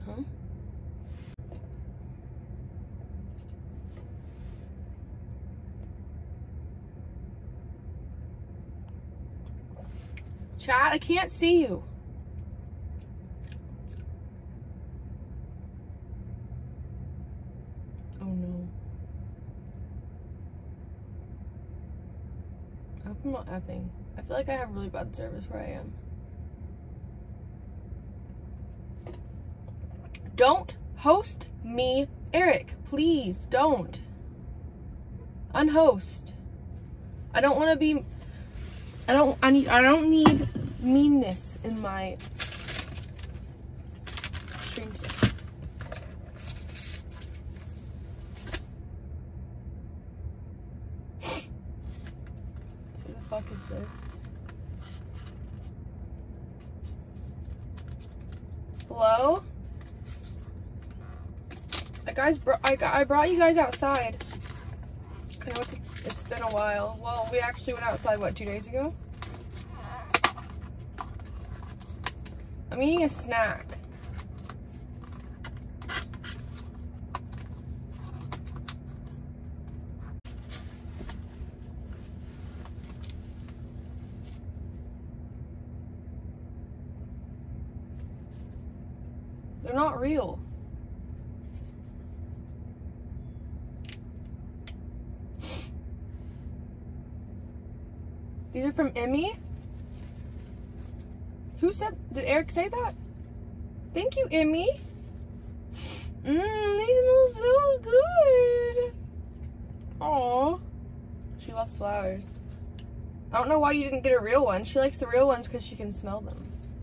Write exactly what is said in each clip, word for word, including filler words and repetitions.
huh? Chat, I can't see you. Oh no. I hope I'm not effing. I feel like I have really bad service where I am. Don't host me, Eric. Please don't. Unhost. I don't want to be. I don't. I need. I don't need meanness in my stream today. Who the fuck is this? Hello? That guy's. Br I got. I brought you guys outside. I know it's. It's been a while. Well, we actually went outside, what, two days ago? I'm eating a snack. They're not real. These are from Emmy? Who said, did Eric say that? Thank you, Emmy. Mmm, these smell so good. Aww. She loves flowers. I don't know why you didn't get a real one. She likes the real ones because she can smell them.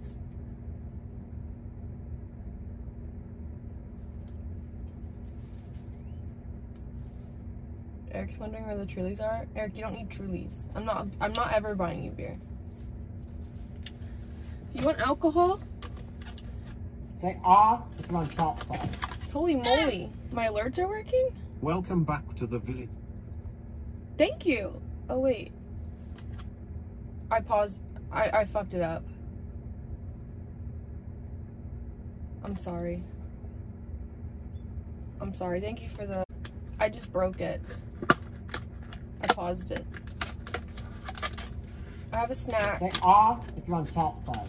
Eric's wondering where the Trulies are. Eric, you don't need Trulies. I'm not I'm not ever buying you beer. You want alcohol? Say ah if you're on top side. Holy moly. My alerts are working? Welcome back to the village. Thank you. Oh wait. I paused. I, I fucked it up. I'm sorry. I'm sorry. Thank you for the... I just broke it. I paused it. I have a snack. Say ah if you're on top side.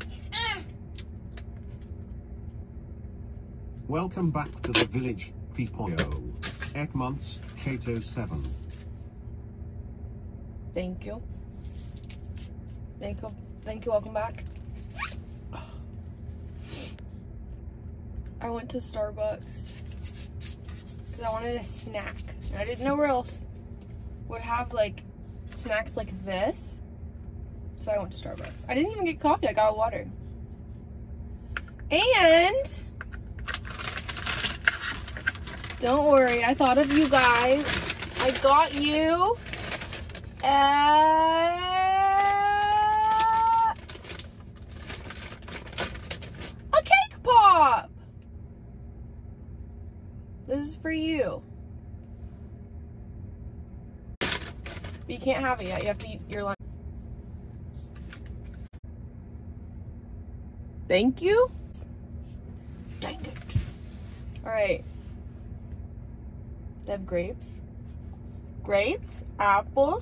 Welcome back to the village, Pipoyo. Ekmonths, Kato seven. Thank you. Thank you. Thank you. Welcome back. I went to Starbucks because I wanted a snack. And I didn't know where else would have like snacks like this. So I went to Starbucks. I didn't even get coffee. I got a water. And don't worry, I thought of you guys. I got you uh, a cake pop. This is for you. But you can't have it yet. You have to eat your lunch. Thank you. Dang it. All right. They have grapes. Grapes, apples,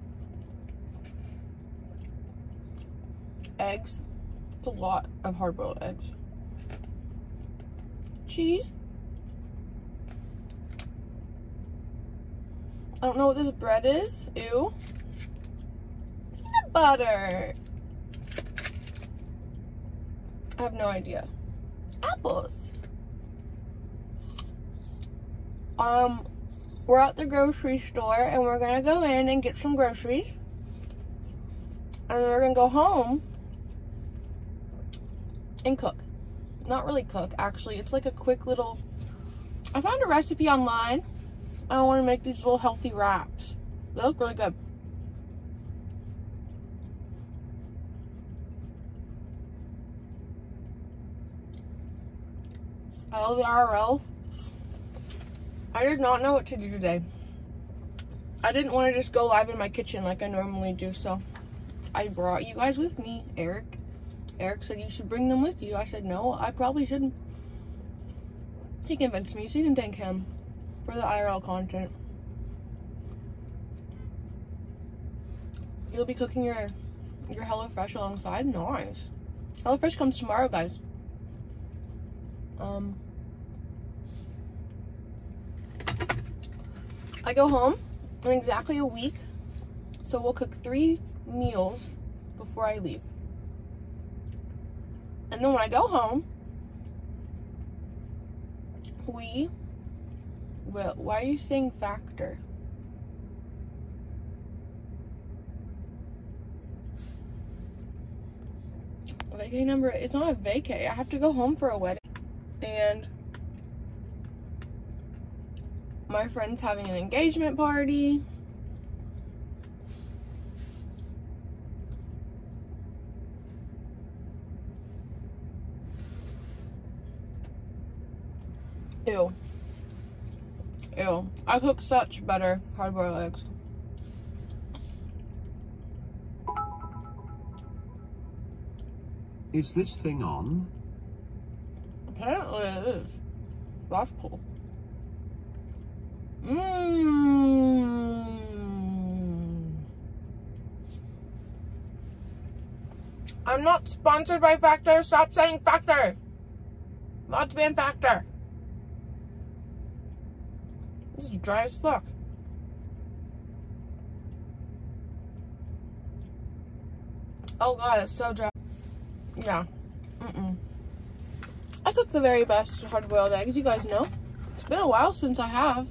eggs. It's a lot of hard-boiled eggs. Cheese. I don't know what this bread is. Ew. Peanut butter. I have no idea. Apples. Um, we're at the grocery store and we're gonna go in and get some groceries. And then we're gonna go home and cook. Not really cook, actually. It's like a quick little... I found a recipe online. I want to make these little healthy wraps. They look really good. I love the R L. I did not know what to do today. I didn't want to just go live in my kitchen like I normally do, so I brought you guys with me. Eric. Eric said you should bring them with you. I said no, I probably shouldn't. He convinced me, so you can thank him for the I R L content. You'll be cooking your your HelloFresh alongside? Nice. HelloFresh comes tomorrow, guys. Um, I go home in exactly a week, so we'll cook three meals before I leave. And then when I go home, we will, why are you saying factor? Vacay number, it's not a vacay. I have to go home for a wedding. And my friend's having an engagement party. Ew. Ew. I cook such better hard-boiled eggs. Is this thing on? Apparently it is. That's cool. Mmm. I'm not sponsored by Factor. Stop saying Factor. Not to be in Factor. This is dry as fuck. Oh god, it's so dry. Yeah. Mm-mm. I cook the very best hard-boiled eggs, you guys know. It's been a while since I have.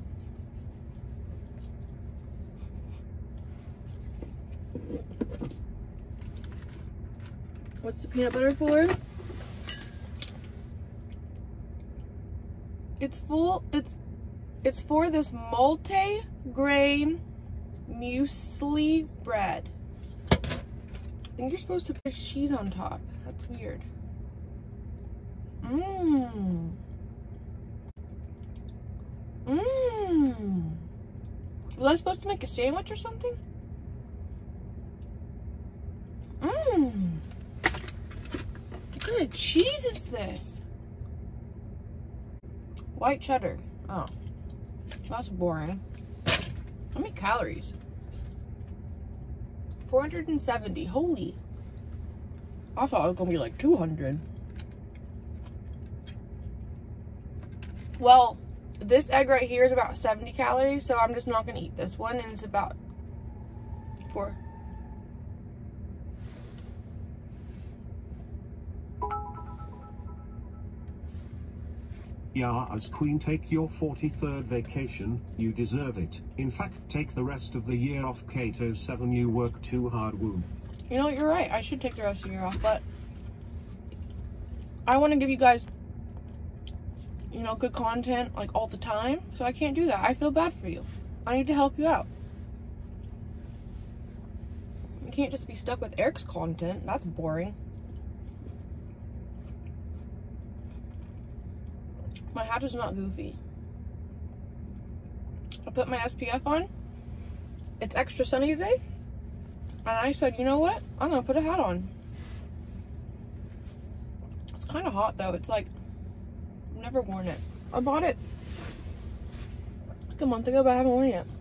What's the peanut butter for? It's full, it's, it's for this multi-grain muesli bread. I think you're supposed to put cheese on top. That's weird. Mmm. Mmm. Was I supposed to make a sandwich or something? Mmm. What kind of cheese is this? White cheddar. Oh. That's boring. How many calories? four hundred seventy. Holy. I thought it was gonna be like two hundred. Well, this egg right here is about seventy calories, so I'm just not gonna eat this one, and it's about four. Yeah, as queen, take your forty-third vacation, you deserve it. In fact, take the rest of the year off, Kato seven, you work too hard, woo. You know, you're right, I should take the rest of the year off, but I want to give you guys, you know, good content, like, all the time, so I can't do that. I feel bad for you. I need to help you out. You can't just be stuck with Eric's content. That's boring. My hat is not goofy. I put my S P F on. It's extra sunny today. And I said, you know what? I'm gonna put a hat on. It's kind of hot though. It's like, I've never worn it. I bought it like a month ago, but I haven't worn it yet.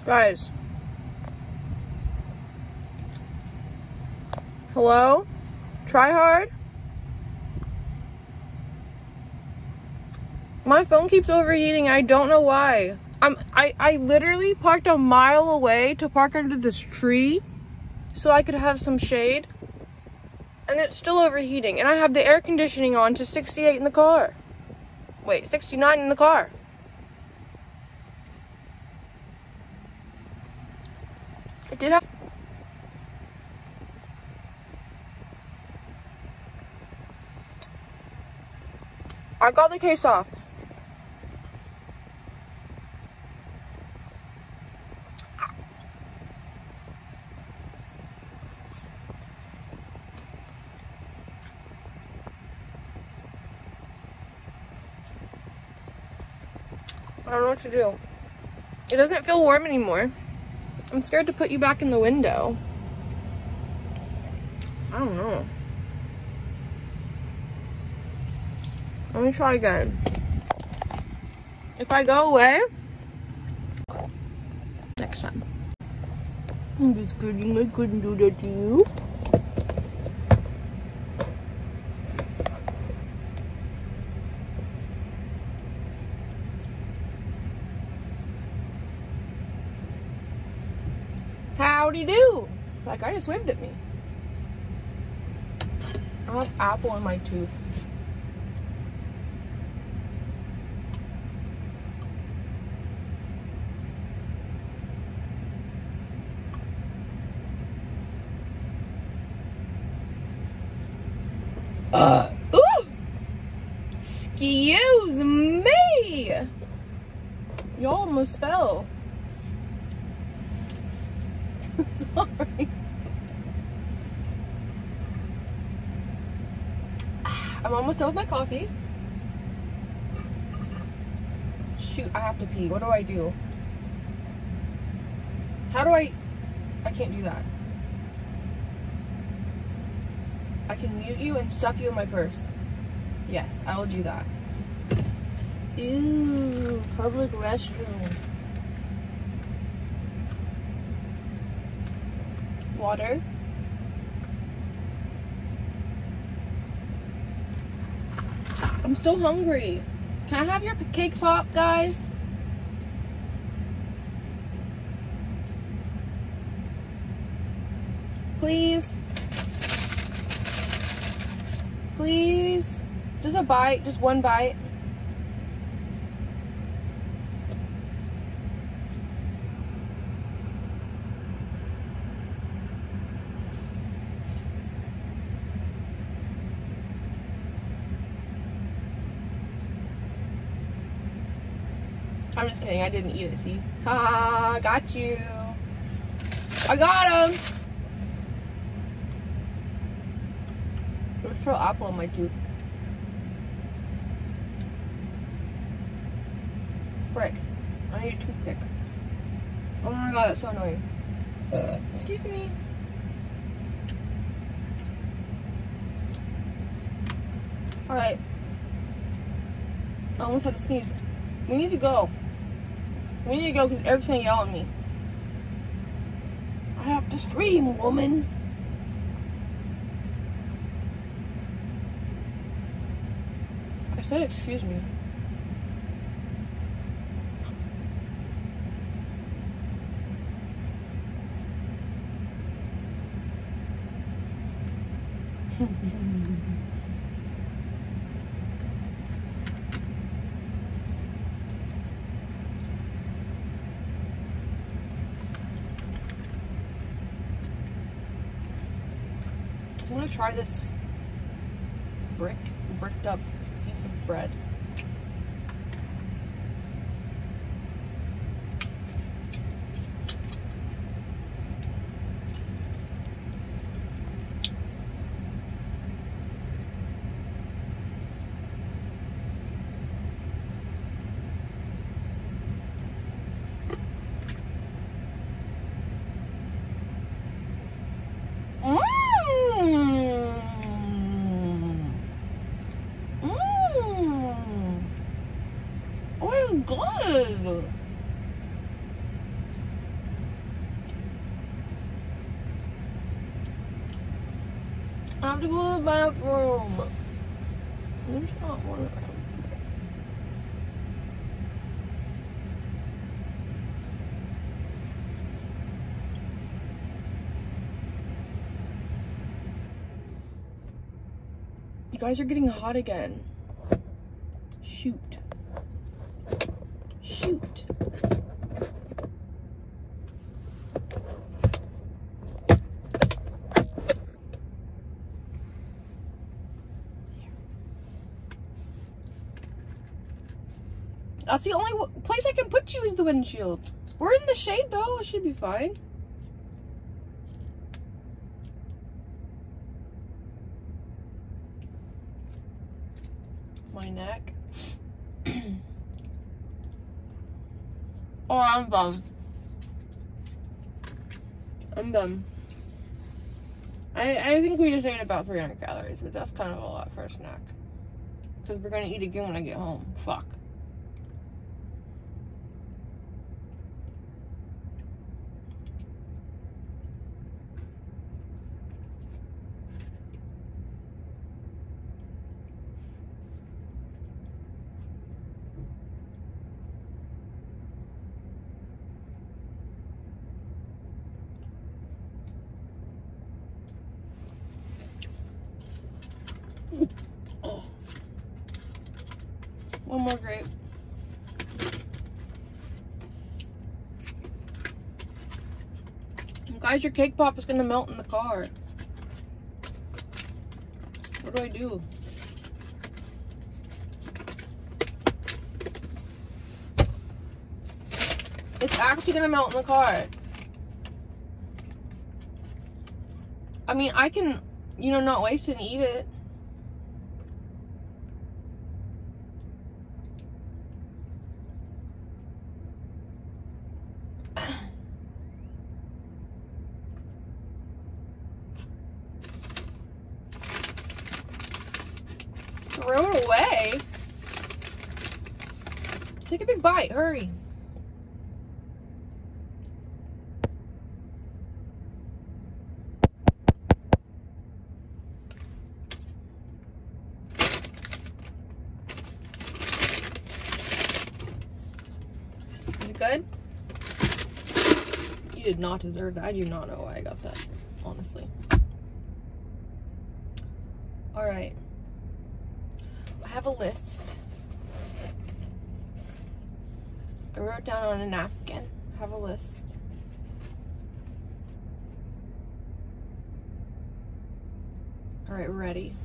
Guys. Hello? Try hard? My phone keeps overheating. I don't know why. I'm, I, I literally parked a mile away to park under this tree so I could have some shade. And it's still overheating. And I have the air conditioning on to sixty-eight in the car. Wait, sixty-nine in the car. It did have... I got the case off. I don't know what to do. It doesn't feel warm anymore. I'm scared to put you back in the window. I don't know. Let me try again. If I go away, next time. I'm just kidding, I couldn't do that to you. Howdy do? Like, I just waved at me. I have apple in my tooth. Uh. Ooh! Excuse me! You almost fell. Sorry. I'm almost done with my coffee. Shoot, I have to pee. What do I do? How do I... I can't do that. I can mute you and stuff you in my purse. Yes, I will do that. Ew, public restroom. Water. I'm still hungry. Can I have your cake pop, guys? Please. Please. Just a bite, just one bite. I'm just kidding, I didn't eat it, see? Ha, got you. I got him. There's still apple in my tooth. Frick. I need a toothpick. Oh my god, that's so annoying. Excuse me. Alright. I almost had to sneeze. We need to go. We need to go because Eric's gonna yell at me. I have to stream, woman. I said excuse me. I'm gonna try this brick, bricked up piece of bread. Good. to go to the bathroom. There's not one around here. You guys are getting hot again. Shoot. Shoot. That's the only w place I can put you is the windshield. We're in the shade though, it should be fine. My neck. Oh, I'm done. I'm done. I, I think we just ate about three hundred calories, but that's kind of a lot for a snack. Because we're going to eat again when I get home. Fuck. Oh. One more grape. Guys, your cake pop is gonna melt in the car. What do I do? It's actually gonna melt in the car. I mean, I can, you know, not waste it and eat it. Throw it away. Take a big bite, hurry. Is it good? You did not deserve that. I do not know why I got that, honestly. All right. I have a list. I wrote down on a napkin. I have a list. All right, ready.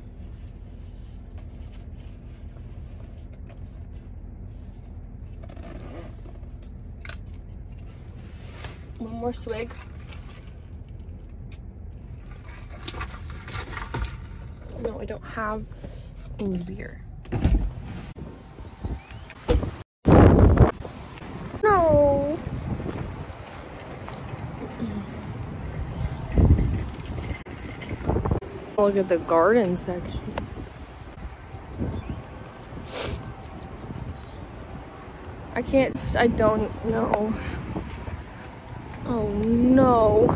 One more swig. No, I don't have any beer. No. Look at the garden section. I can't, I don't know. Oh no.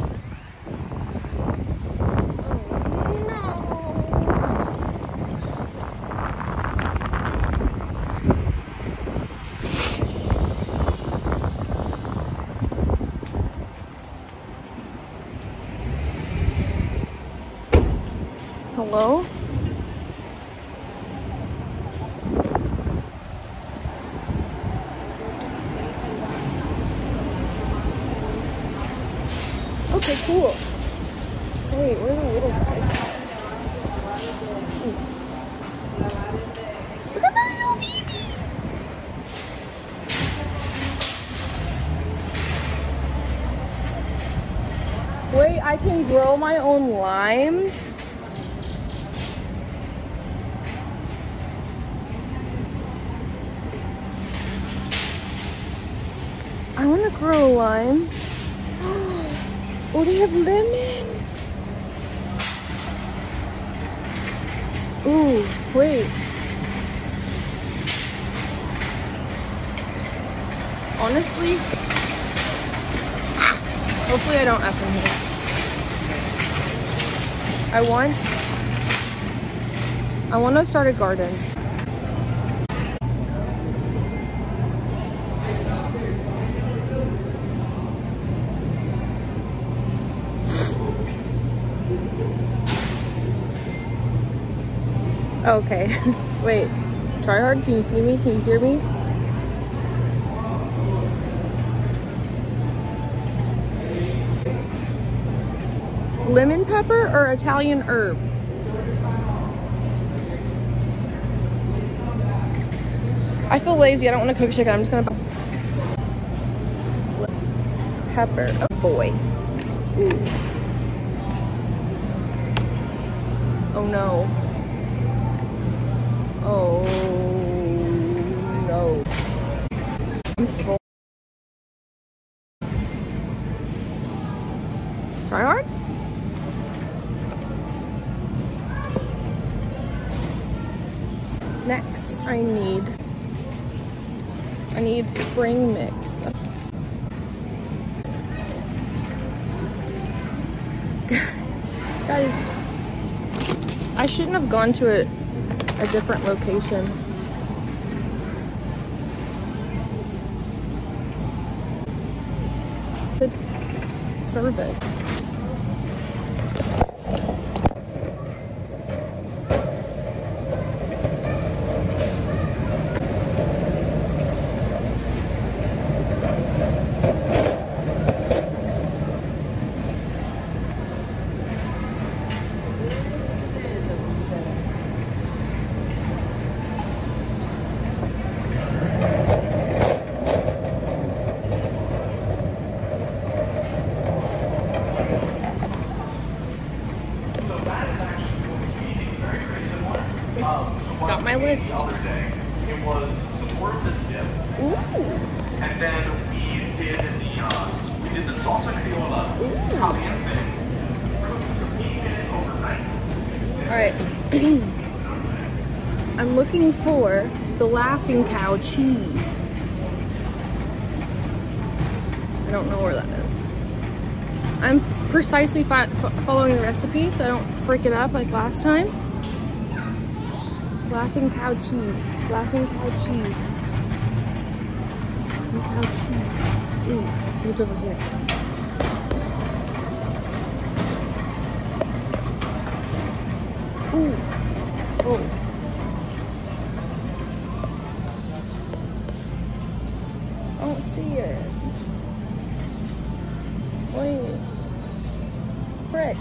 Hello? Okay, cool. Wait, where are the little guys at? Look at the little babies! Wait, I can grow my own limes? I want to grow limes. Oh, they have lemons. Ooh, wait. Honestly, hopefully I don't F in here. I want I want to start a garden. Okay. Wait. Try hard. Can you see me? Can you hear me? Lemon pepper or Italian herb? I feel lazy. I don't want to cook chicken. I'm just gonna pepper. Oh boy. Ooh. Oh no. Oh no. Try hard? Next, I need I need spring mix. Guys, I shouldn't have gone to a, a different location. Good service. Got my list. The other day, it was the worthless dip. Ooh. And then we did the uh, we did the salsa criolla caliente. Cooked some meat in it overnight. All right. I'm looking for the Laughing Cow cheese. I don't know where that is. I'm precisely fi following the recipe so I don't freak it up like last time. Laughing Cow cheese. Laughing Cow cheese. Laughing Cow cheese. Ooh, it's over here. Ooh. Oh. I don't see it. Wait. Frick.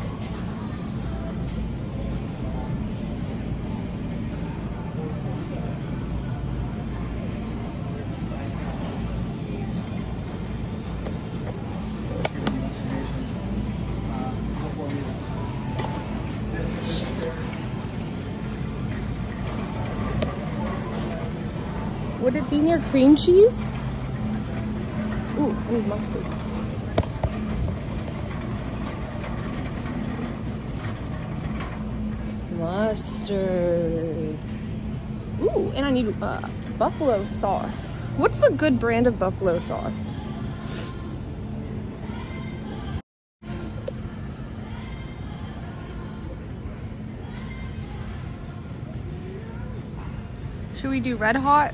Would it be near cream cheese? Ooh, I need mustard. Mustard. Ooh, and I need uh, buffalo sauce. What's a good brand of buffalo sauce? Should we do Red Hot?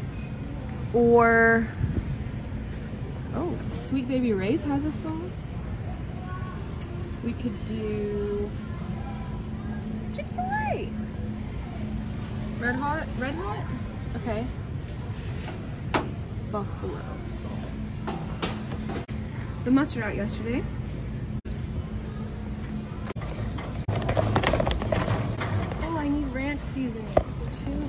Or, oh, Sweet Baby Ray's has a sauce. We could do Chick-fil-A. Red Hot, Red Hot? Okay. Buffalo sauce. The mustard out yesterday. Oh, I need ranch seasoning too.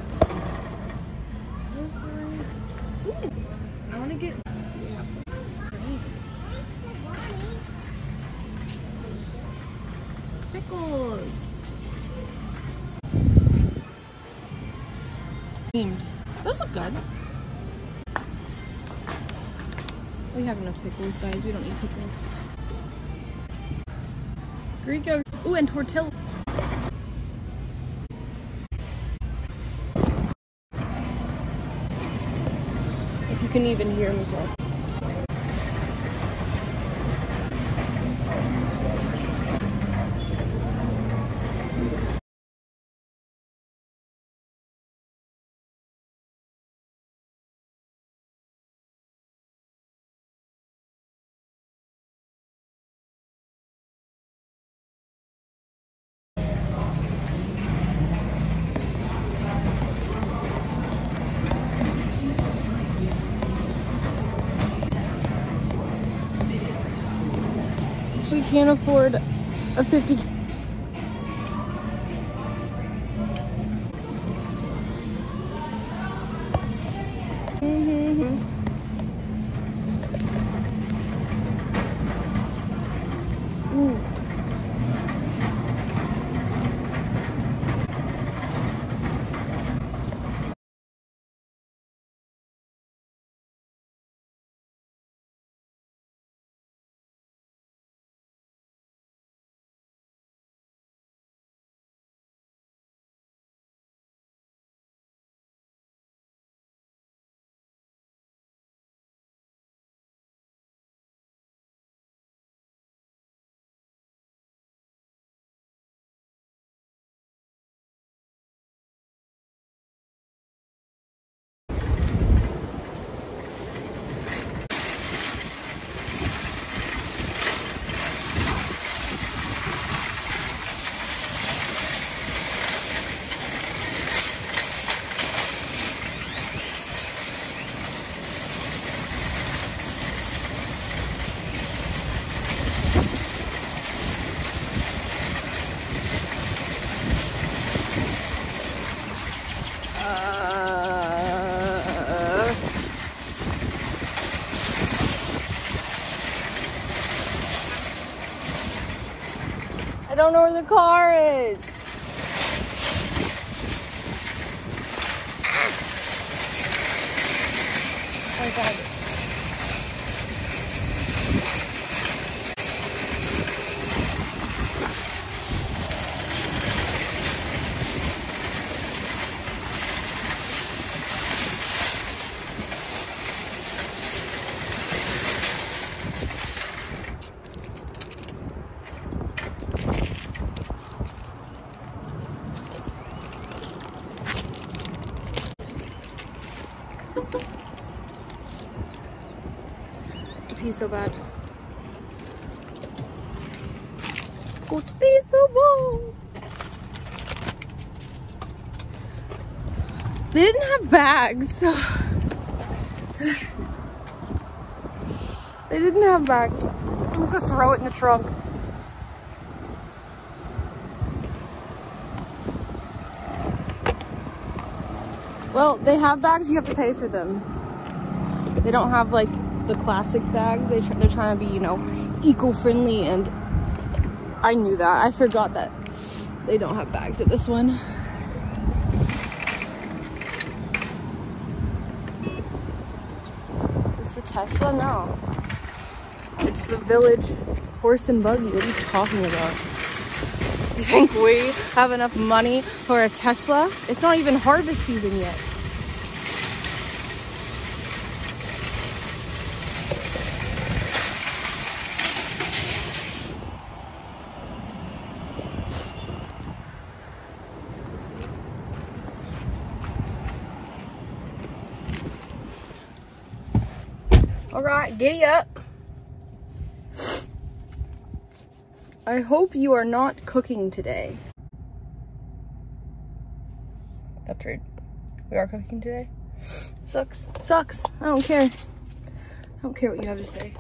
Where's the ranch? Ooh, I want to get. Pickles. Those look good. We have enough pickles, guys. We don't need pickles. Greek yogurt. Ooh, and tortilla. If you can even hear me talk. can't afford a fifty. Mm-hmm. Ooh. I don't know where the car is. Oh God. He's so bad. Go to be so bad. They didn't have bags. They didn't have bags. I'm gonna throw it in the trunk. Well, they have bags, you have to pay for them. They don't have like the classic bags. They try, they're trying to be, you know, eco-friendly, and I knew that. I forgot that they don't have bags at this one. Is the Tesla? No. It's the Village horse and buggy. What are you talking about? You think we have enough money for a Tesla? It's not even harvest season yet. All right, giddy up. I hope you are not cooking today. That's rude. We are cooking today. Sucks. Sucks. I don't care. I don't care what you have to say.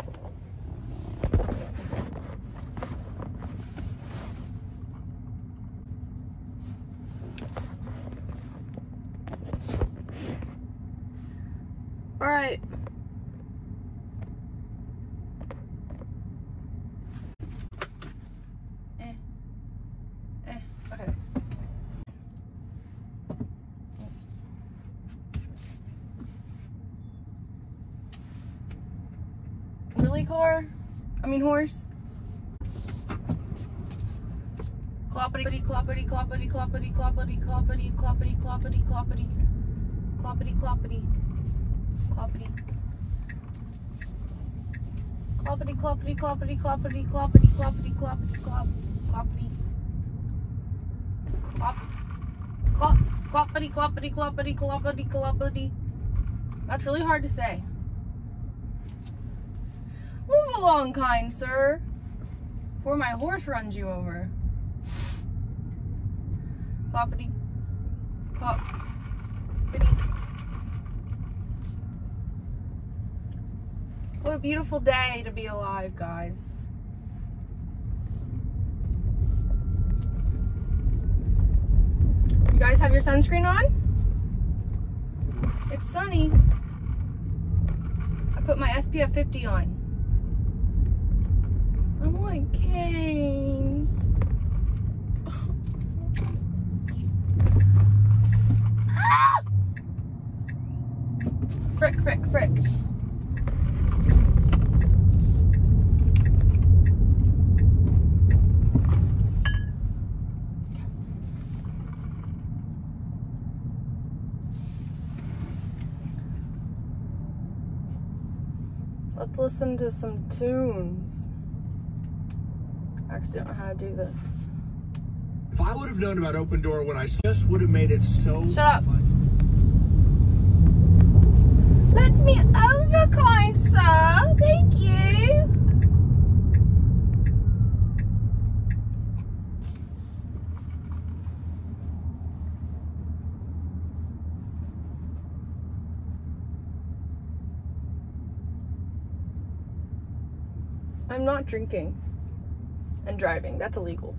All right. Really, car? I mean horse? Cloppity cloppity cloppity cloppity cloppity cloppity cloppity cloppity cloppity cloppity cloppity cloppity cloppity cloppity cloppity cloppity cloppity cloppity cloppity clop cloppity clop clop cloppity cloppity cloppity cloppity cloppity. That's really hard to say. Move along, kind sir, before my horse runs you over. Cloppity, clop, bitty. What a beautiful day to be alive, guys. You guys have your sunscreen on? It's sunny. I put my S P F fifty on. I'm like, Kings. Ah! Frick, frick, frick. Let's listen to some tunes. I actually don't know how to do this. If I would have known about Open Door when I just would have made it so Shut up. fun. Let me over, kind sir. Thank you. I'm not drinking and driving. That's illegal.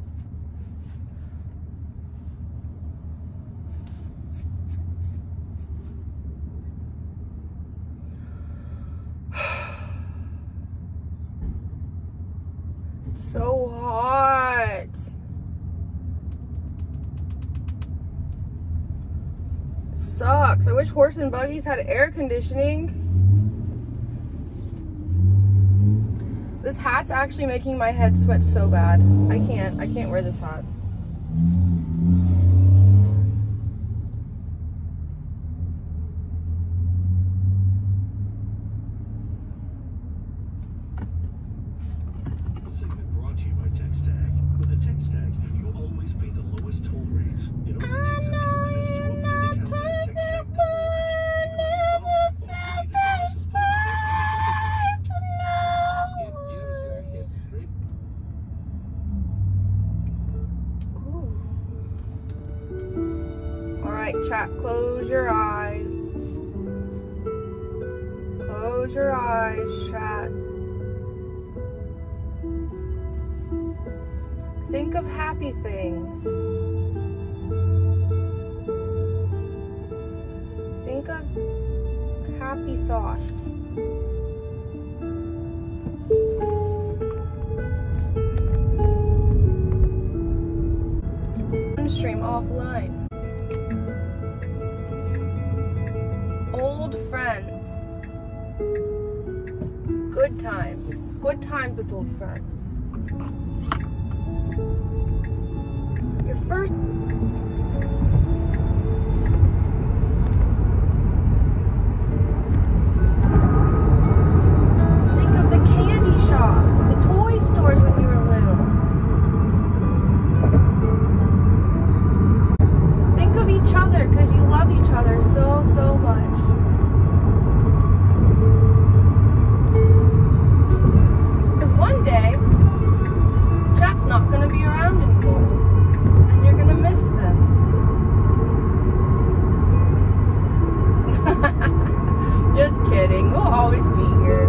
It's so hot. It sucks. I wish horse and buggies had air conditioning. This hat's actually making my head sweat so bad. I can't, I can't wear this hat. Segment brought to you by TexTag. With a TexTag, you always pay the lowest toll rates. It only takes a few minutes to open an account at TexTag. Chat, close your eyes. Close your eyes, chat. Think of happy things. Think of happy thoughts. Stream offline. Old friends. Good times. Good times with old friends. Your first... Think of the candy shops, the toy stores when you were little. Think of each other because you love each other so, so much. Because one day, chat's not going to be around anymore. And you're going to miss them. Just kidding. We'll always be here.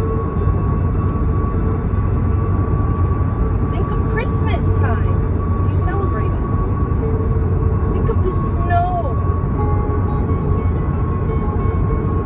Think of Christmas time. You celebrate it. Think of the snow.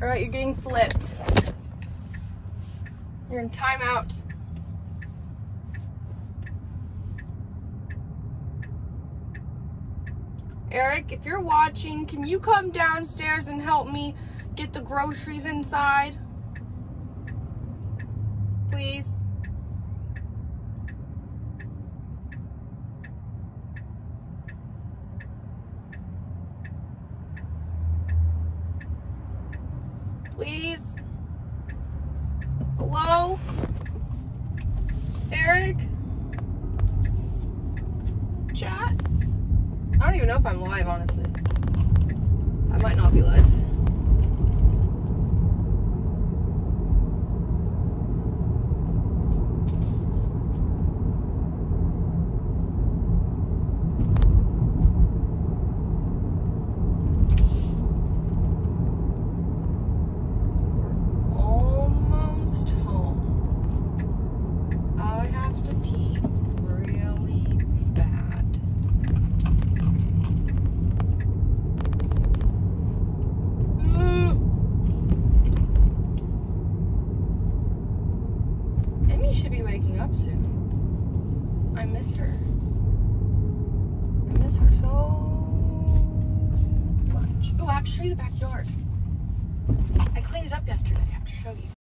right, you're getting flipped. You're in timeout. Eric, if you're watching, can you come downstairs and help me get the groceries inside? Please. Please. Hello? Eric? Chat? I don't even know if I'm live, honestly. I might not be live. Almost home. I have to pee really bad. Emmy should be waking up soon. I miss her. I miss her so much. Oh, I have to show you the backyard. I cleaned it up yesterday. I have to show you.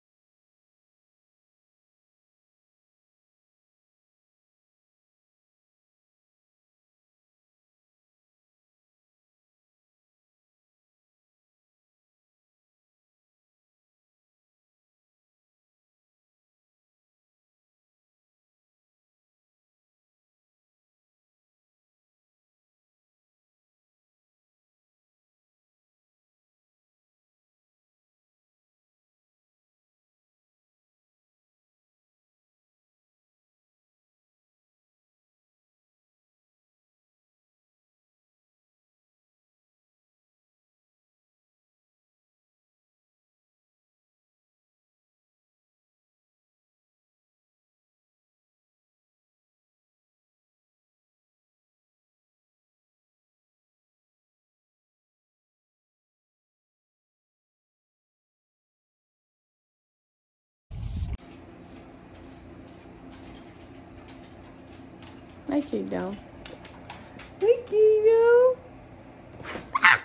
I came down. I came down. Ah!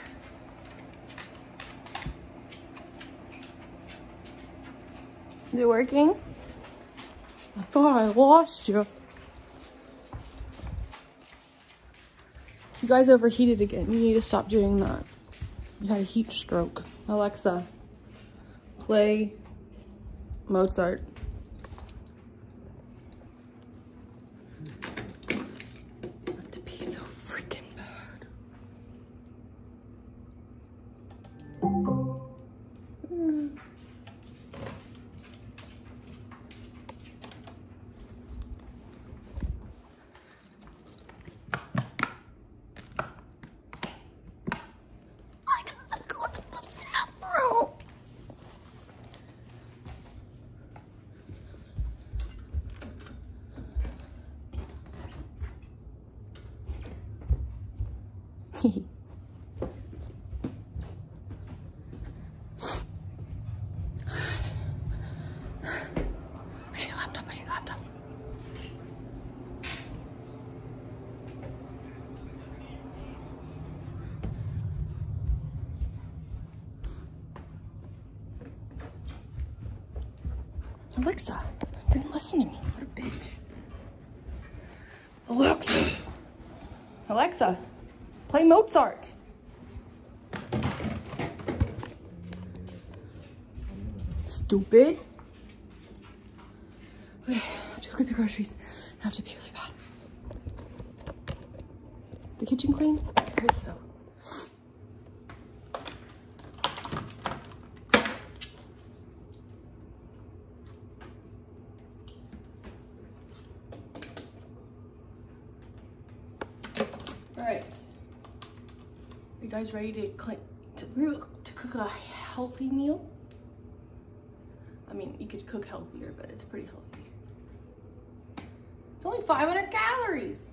Is it working? I thought I lost you. You guys overheated again. You need to stop doing that. You had a heat stroke. Alexa, play Mozart. Alexa didn't listen to me. What a bitch. Alexa. Alexa, play Mozart. Stupid. Okay, I have to go get the groceries. I have to pee really bad. The kitchen clean? I hope so. Alright, you guys ready to, clean, to, to cook a healthy meal? I mean, you could cook healthier, but it's pretty healthy. It's only five hundred calories.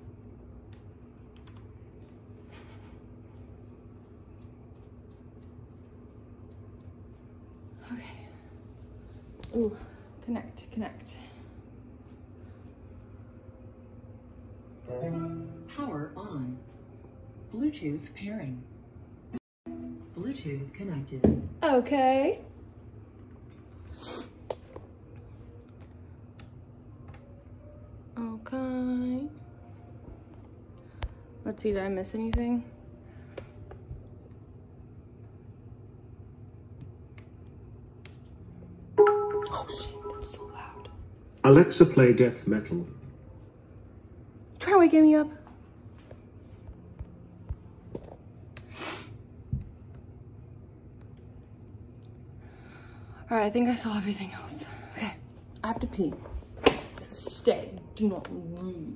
Ooh, connect, connect. Power on. Bluetooth pairing. Bluetooth connected. Okay. Okay. Let's see, did I miss anything? Oh shit, that's so loud. Alexa, play death metal. Try waking me up. Alright, I think I saw everything else. Okay, I have to pee. Stay, do not leave.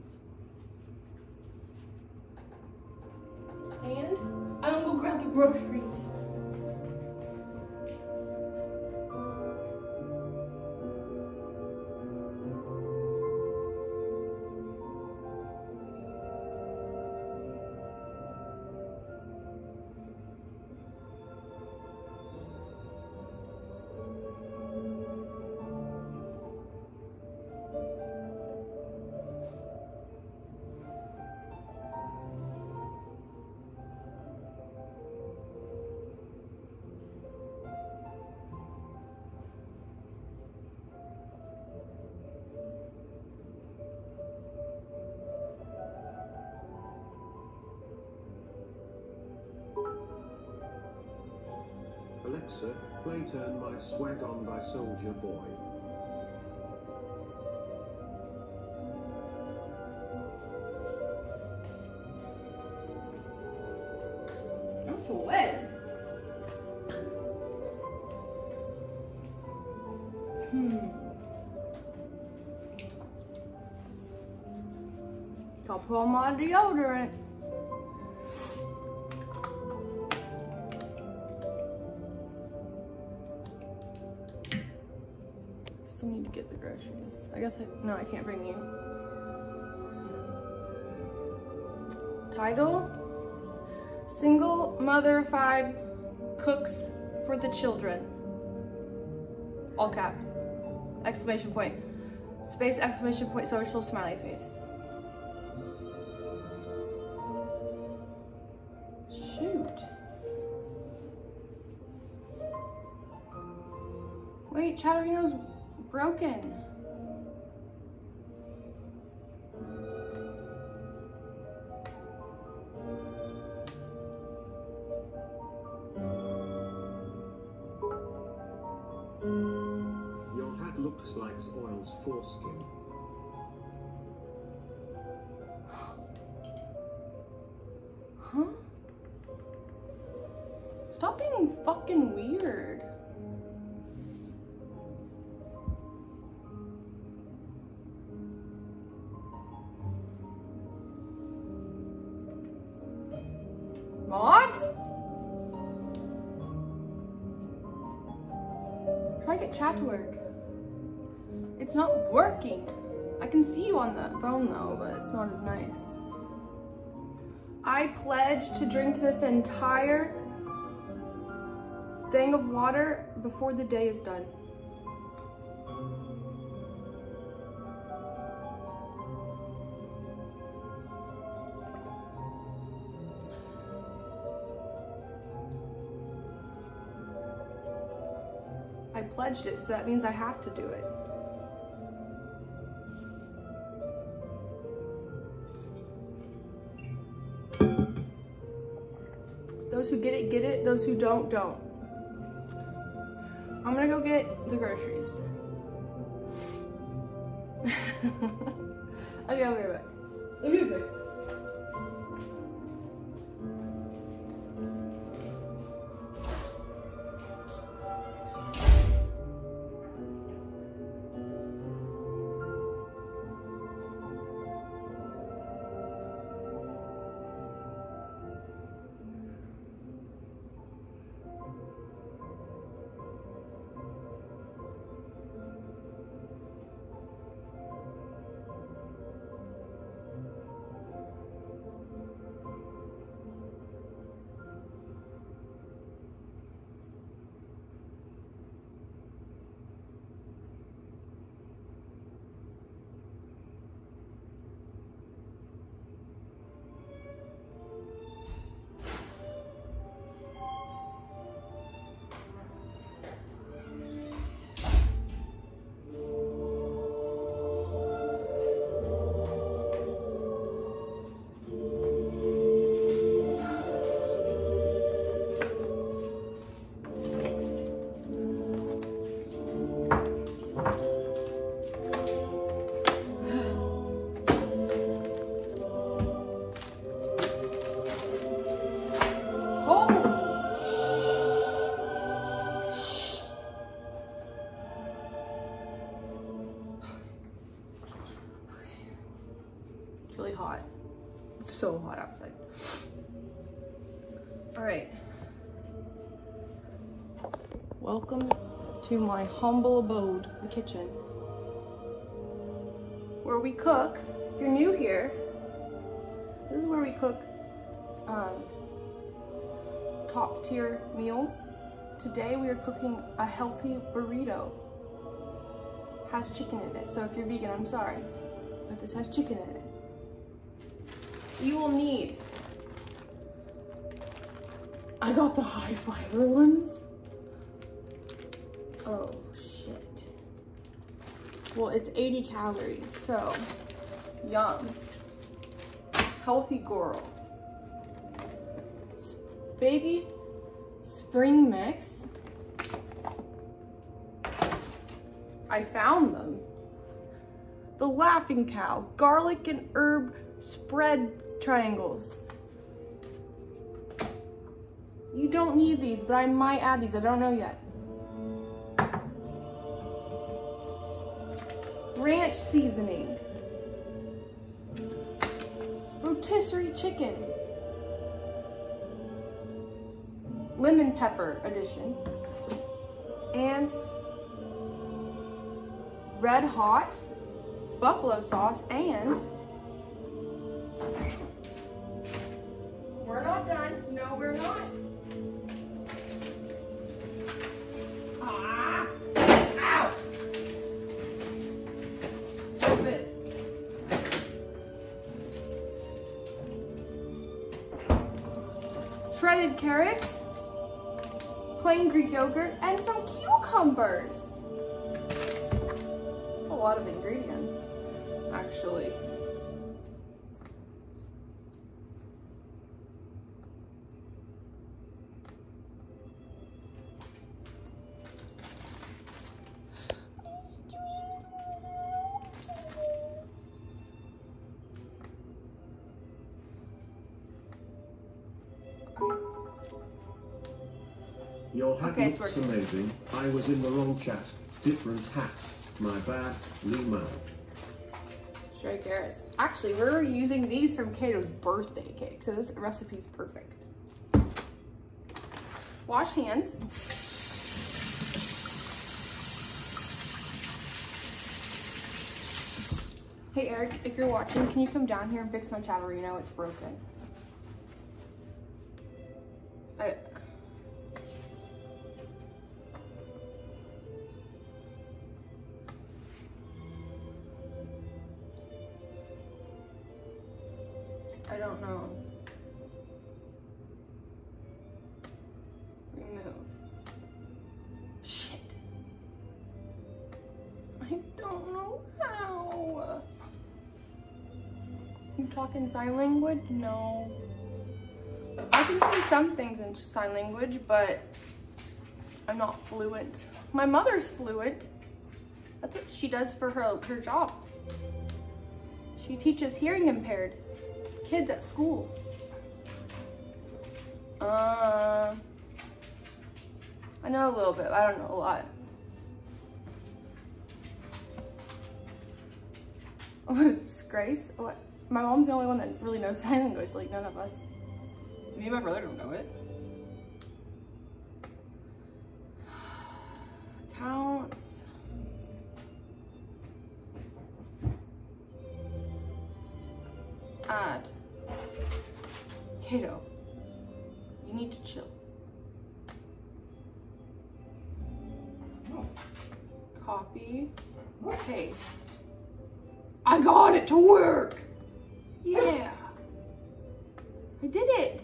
And I'm gonna go grab the groceries. Alexa, play Turn My Swag On by Soulja Boy. I'm sweating. Hmm. I'll put on my deodorant. Still need to get the groceries. I guess I, no, I can't bring you. Title? Single mother of five cooks for the children. All caps. Exclamation point. Space, exclamation point, social, smiley face. Shoot. Wait, Chatterino's broken. Your hat looks like oil's foreskin. Huh? Stop being fucking weird. What? Try to get chat to work. It's not working. I can see you on the phone though, but it's not as nice. I pledge to drink this entire thing of water before the day is done. I pledged it, so that means I have to do it. Those who get it, get it. Those who don't, don't. I'm gonna go get the groceries. Okay, I'll be right back. I'll be right back. It's really hot. It's so hot outside. All right. Welcome to my humble abode, the kitchen, where we cook. If you're new here, this is where we cook um, top tier meals. Today we are cooking a healthy burrito. Has chicken in it, so if you're vegan, I'm sorry, but this has chicken in it. You will need, I got the high fiber ones. Oh shit. Well, it's eighty calories, so yum. Healthy girl. S- baby spring mix. I found them. The Laughing Cow garlic and herb spread triangles. You don't need these, but I might add these. I don't know yet. Ranch seasoning. Rotisserie chicken. Lemon pepper edition. And red hot buffalo sauce, and we're not done. No, we're not. Ah! Ow! Stop it. Shredded carrots, plain Greek yogurt, and some cucumbers. That's a lot of ingredients, actually. Your hat Okay, it's looks working. amazing. I was in the wrong chat. Different hat. My bad, Lima. Shredded carrots. Actually, we're using these from Kato's birthday cake, so this recipe's perfect. Wash hands. Hey Eric, if you're watching, can you come down here and fix my Chatterino? It's broken. I, I don't know. Remove. Shit. I don't know how. You talk in sign language? No. I can say some things in sign language, but I'm not fluent. My mother's fluent. That's what she does for her, her job. She teaches hearing impaired kids at school. Uh, I know a little bit, but I don't know a lot. What a disgrace. What? My mom's the only one that really knows sign language, like none of us. Me and my brother don't know it. Counts. Add. Kato, you need to chill. Copy, paste. I got it to work! Yeah! I did it!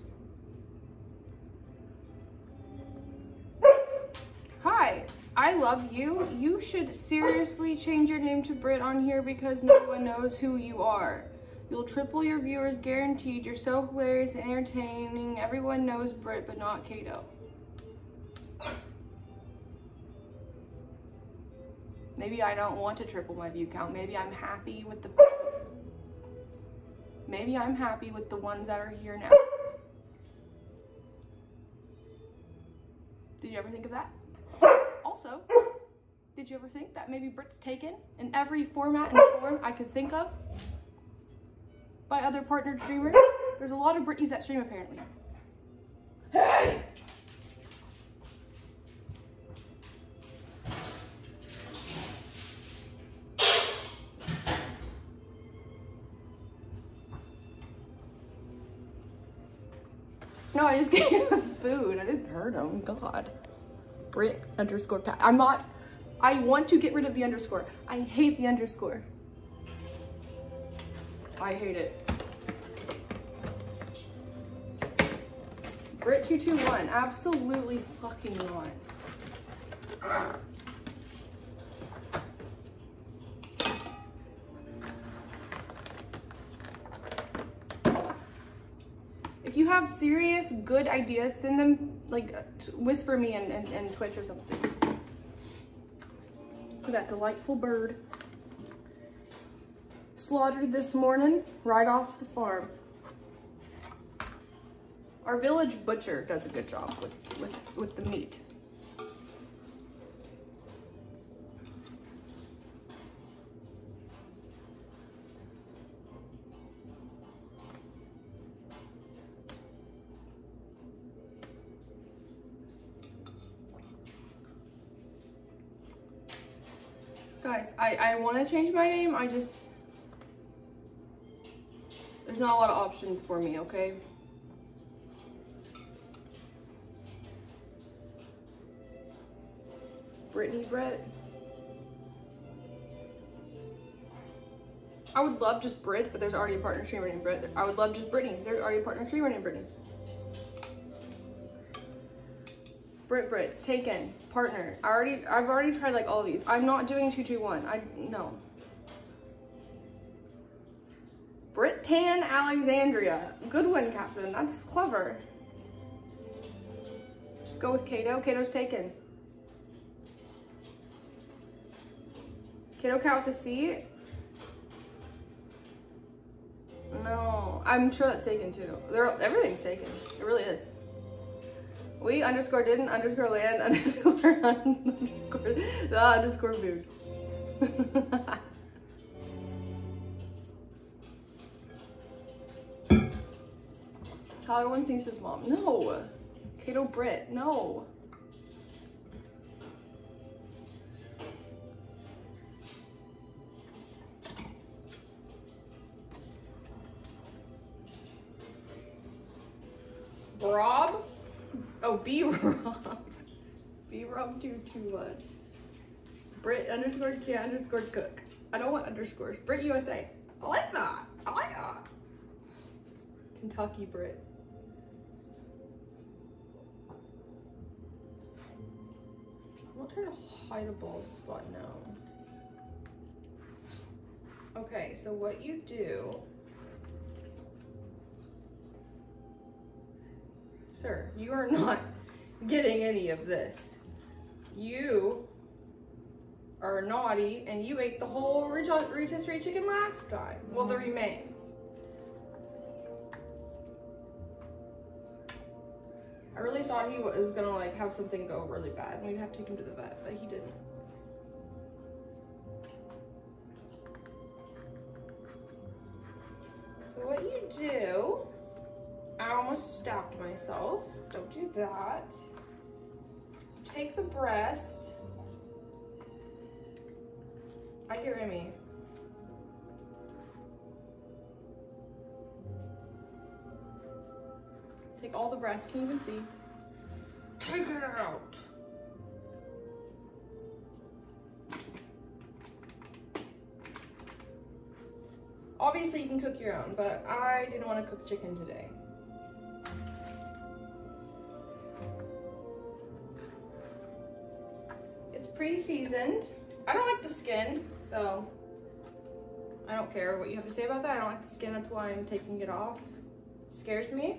Hi, I love you. You should seriously change your name to Brit on here because no one knows who you are. You'll triple your viewers guaranteed. You're so hilarious and entertaining. Everyone knows Brit, but not Kato. Maybe I don't want to triple my view count. Maybe I'm happy with the... Maybe I'm happy with the ones that are here now. Did you ever think of that? Also, did you ever think that maybe Brit's taken in every format and form I could think of? by other partnered streamers. There's a lot of Britneys that stream apparently. Hey! No, I just gave him food. I didn't hurt him. God. Brit underscore Pat. I'm not. I want to get rid of the underscore. I hate the underscore. I hate it. Brit two two one. Absolutely fucking not. If you have serious, good ideas, send them, like, whisper me in, in, in Twitch or something. Look at that delightful bird. Slaughtered this morning, right off the farm. Our village butcher does a good job with, with, with the meat. Guys, I, I want to change my name, I just, there's not a lot of options for me, okay? Britney Brett. I would love just Brit, but there's already a partner streamer named Brit. I would love just Britney. There's already a partner streamer named Britney. Brit Brits, taken, partner. I already, I've already tried like all of these. I'm not doing two two one. I, no. Brit Tan Alexandria. Good one, Captain. That's clever. Just go with Kato. Kato's taken. Kato Cat with a C? No. I'm sure that's taken too. They're, everything's taken. It really is. We underscore didn't underscore land underscore underscore the underscore food. Tyler one sees his mom. No. Kato Brit. No. Rob? Oh, B-Rob. B-Rob two two one. Brit underscore Kia underscore cook. I don't want underscores. Brit U S A. I like that. I like that. Kentucky Brit. I'm not trying to hide a bald spot now. Okay, so what you do... Sir, you are not getting any of this. You are naughty and you ate the whole rotisserie chicken last time. Well, the remains. I really thought he was gonna like have something go really bad and we'd have to take him to the vet, but he didn't. So what you do, I almost stabbed myself. Don't do that. Take the breast. I hear Emmy. Take all the breast. Can you even see? Take it out. Obviously you can cook your own, but I didn't want to cook chicken today. It's pre-seasoned. I don't like the skin, so I don't care what you have to say about that. I don't like the skin, that's why I'm taking it off. It scares me.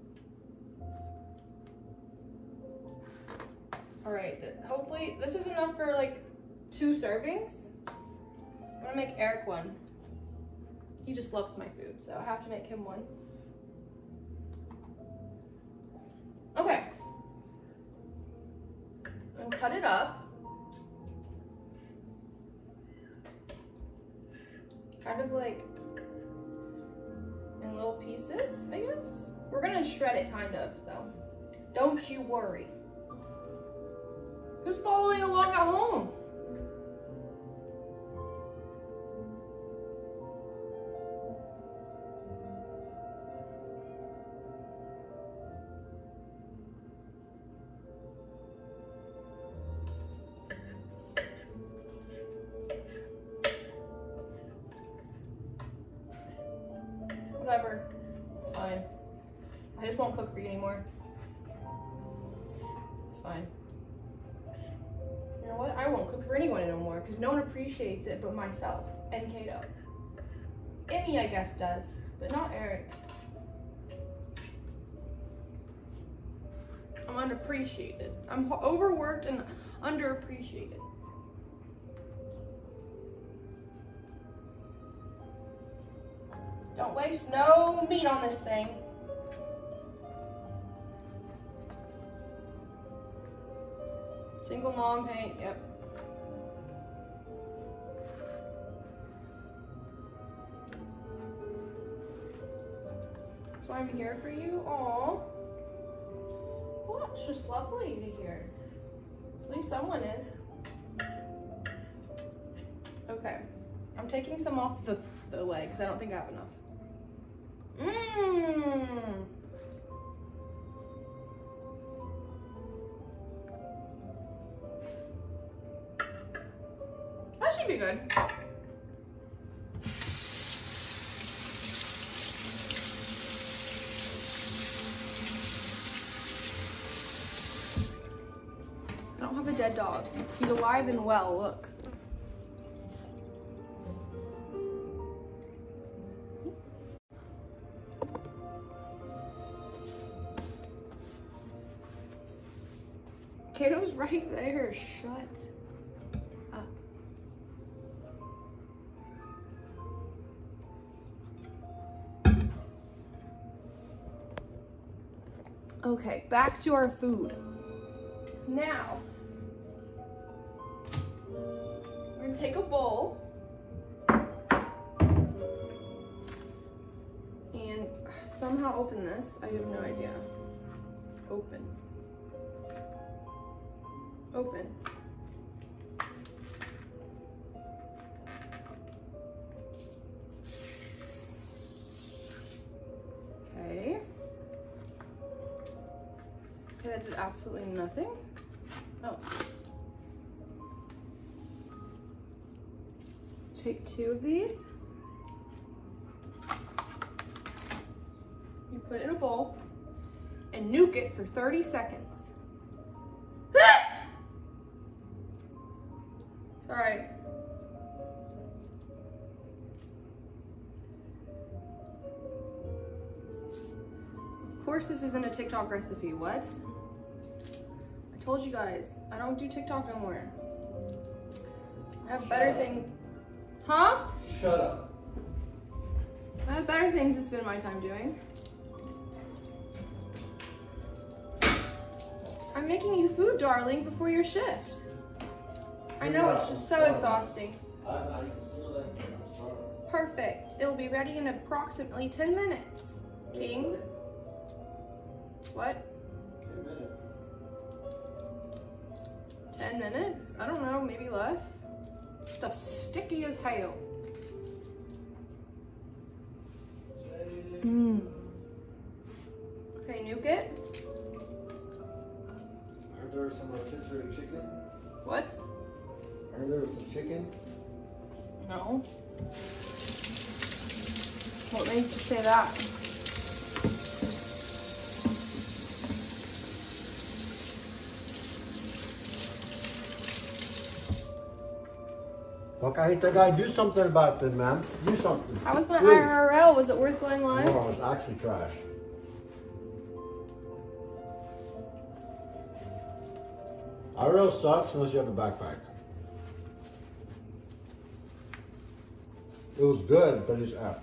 All right, hopefully this is enough for like two servings. I'm gonna make Eric one. He just loves my food, so I have to make him one. Okay. And cut it up. Kind of like pieces, I guess. We're gonna shred it kind of, so don't you worry. Who's following along at home? Whatever, it's fine. I just won't cook for you anymore. It's fine. You know what? I won't cook for anyone anymore because no one appreciates it but myself and Kato. Emmy, I guess, does, but not Eric. I'm unappreciated. I'm overworked and underappreciated. Don't waste no meat on this thing. Single mom paint, yep. That's why I'm here for you. Aw. Well, it's just lovely to hear. At least someone is. Okay. I'm taking some off the, the leg because I don't think I have enough. Mmm. That should be good. I don't have a dead dog. He's alive and well, look. Kato's right there. Shut up. Okay, back to our food. Now, we're gonna take a bowl and somehow open this. I have no idea. Open. Open. Okay. Okay, that did absolutely nothing. Oh. Take two of these. You put it in a bowl and nuke it for thirty seconds. All right. Of course this isn't a TikTok recipe. What? I told you guys, I don't do TikTok no more. I have better things. Huh? Shut up. I have better things to spend my time doing. I'm making you food, darling, before your shift. I know, it's just so exhausting. Perfect. It'll be ready in approximately ten minutes. King? What? ten minutes? I don't know, maybe less. Stuff's sticky as hell. Mmm. Okay, nuke it. Aren't there some rotisserie chicken? What? Aren't there some chicken? No. What made you say that? Okay, that guy, do something about this, man. Do something. I was going Please. I R L. Was it worth going live? No, it's actually trash. I R L sucks unless you have a backpack. It was good, but it's apt.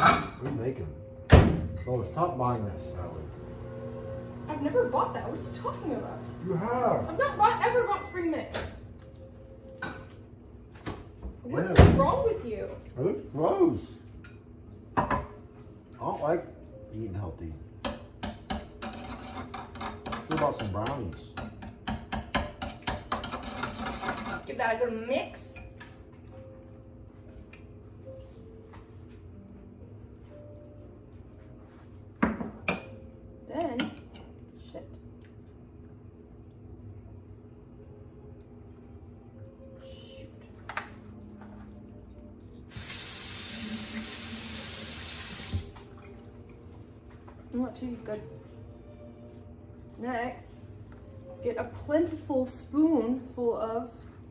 What are you making? Oh, stop buying that salad. I've never bought that. What are you talking about? You have. I've not bought, ever bought spring mix. What's Yeah. wrong with you? It looks gross. I don't like eating healthy. What about some brownies? Give that a good mix. Then, shit. Shoot. Oh, that cheese is good. Next, get a plentiful spoonful of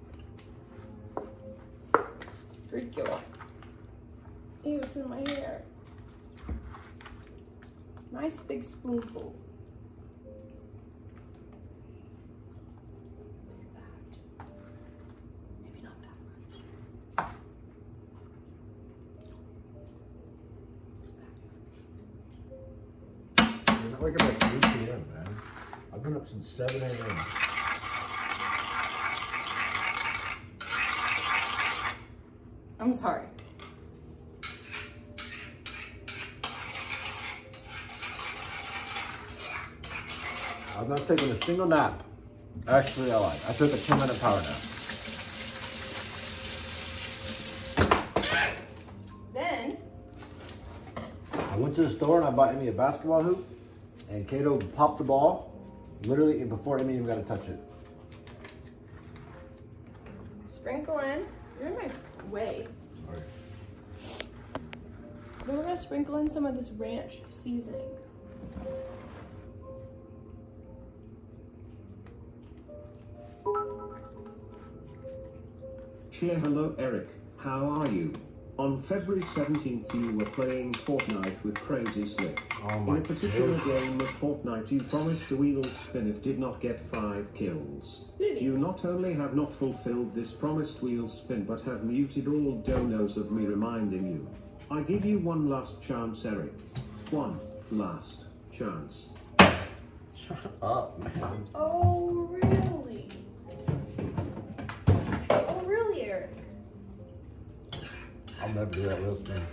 Greek yogurt. Ew, it's in my hair. Nice big spoonful. Like that. Maybe not that much. You're not waking up at three P M, man. I've been up since seven A M I'm sorry. I've not taken a single nap. Actually, I lied. I took a ten minute power nap. Then, I went to the store and I bought Emmy a basketball hoop, and Kato popped the ball, literally before Emmy even got to touch it. sprinkle in. You're in my way. Sorry. Then we're gonna sprinkle in some of this ranch seasoning. Cheer, hello Eric, how are you? On February seventeenth you were playing Fortnite with Crazy Slick. Oh In my a particular gosh. game of Fortnite you promised the wheel spin if did not get five kills. Did he? You not only have not fulfilled this promised wheel spin but have muted all donos of me reminding you. I give you one last chance, Eric. One last chance. Shut up, man. Oh, really? Oh, really, Eric? I'll never do that wheel spin.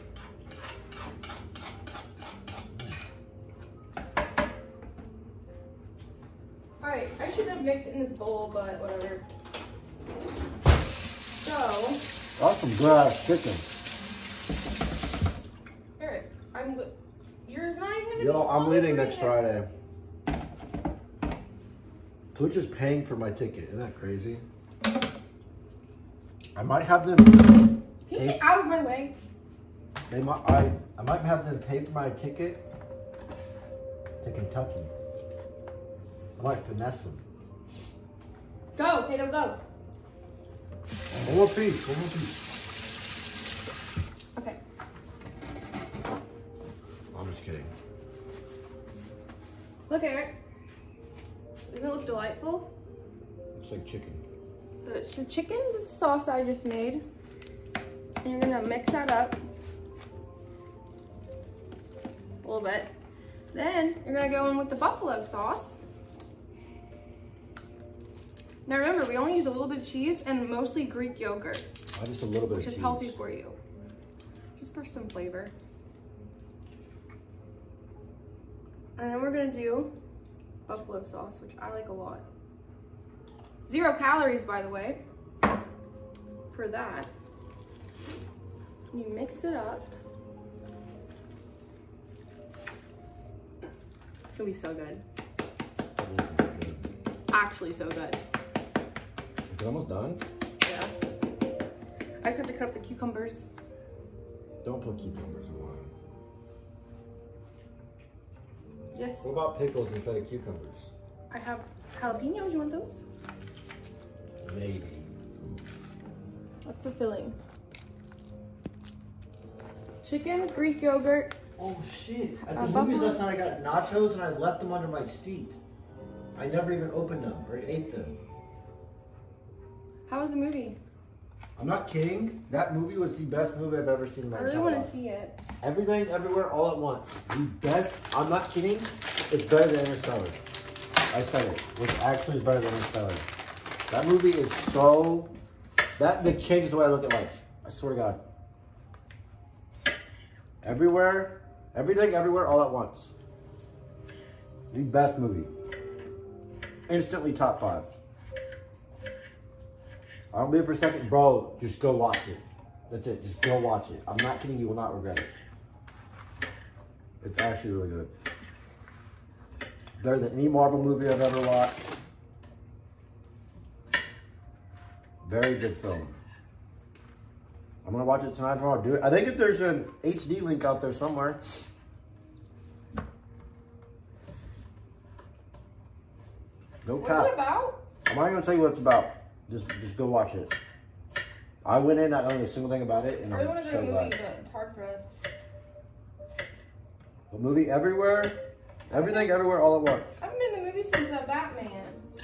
Alright, I should have mixed it in this bowl, but whatever. So, That's some good ass chicken. Eric, I'm good. You're not even gonna Yo, be I'm all leaving over next it. Friday. Twitch is paying for my ticket. Isn't that crazy? I might have them. Can you get out of my way? They might. I. I might have them pay for my ticket to Kentucky. I might finesse them. Go, Kato, go. One more piece. One more piece. Okay. I'm just kidding. Look, Eric. Doesn't it look delightful? Looks like chicken. So it's the chicken, this is the sauce I just made. And you're gonna mix that up a little bit. Then you're gonna go in with the buffalo sauce. Now remember, we only use a little bit of cheese and mostly Greek yogurt, I just a little bit which of is cheese. healthy for you. Just for some flavor. And then we're gonna do buffalo sauce, which I like a lot. Zero calories, by the way, for that. You mix it up. It's gonna be so good. This is good. Actually so good. Is it almost done? Yeah. I just have to cut up the cucumbers. Don't put cucumbers in mine. Yes. What about pickles instead of cucumbers? I have jalapenos, you want those? Maybe. What's the filling? Chicken, Greek yogurt. Oh shit! At Uh, the buffalo- movies last night, I got nachos and I left them under my seat. I never even opened them or ate them. How was the movie? I'm not kidding. That movie was the best movie I've ever seen in my I really entire want to life. see it. Everything, everywhere, all at once. The best. I'm not kidding. It's better than Interstellar. I said it. Which actually is better than Interstellar. That movie is so. That, that changes the way I look at life. I swear to God. Everywhere, everything, everywhere, all at once. The best movie. Instantly top five. I don't believe for a second, bro. Just go watch it. That's it. Just go watch it. I'm not kidding. You will not regret it. It's actually really good. Better than any Marvel movie I've ever watched. Very good film. I'm gonna watch it tonight. Tomorrow, do it. I think if there's an H D link out there somewhere. No What's cap. it about? I'm not gonna tell you what it's about. Just, just go watch it. I went in not knowing a single thing about it, and I really I'm want to do so a movie, glad. but it's hard for us. A movie everywhere, everything, everywhere, all at once. I haven't been in the movie since uh, Batman.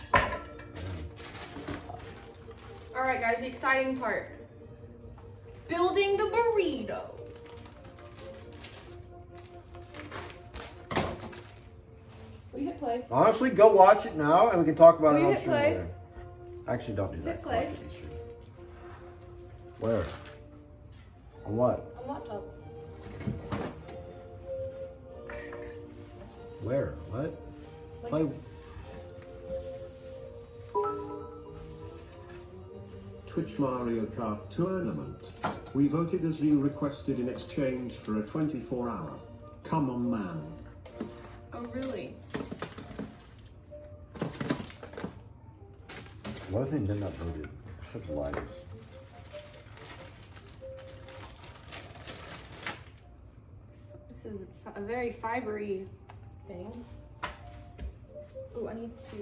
All right, guys, the exciting part. Building the burrito. Will you hit play? Honestly, go watch it now, and we can talk about Will it you on hit stream play? later. Actually, don't do that. Hit play. Watch it on stream. Where? On what? On laptop. Where? What? Like, Play. Twitch Mario Kart Tournament. We voted as you requested in exchange for a twenty-four hour. Come on, man. Oh, really? What if they did not voted? Such liars. This is a very fibery thing. Oh, I need to.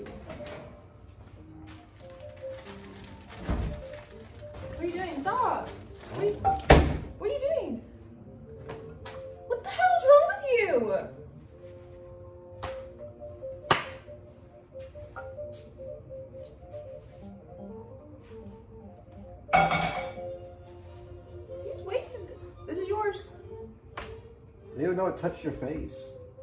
What are you doing? Stop! What are you, what are you doing? What the hell is wrong with you? You just wasted. This is yours. They don't know it touched your face.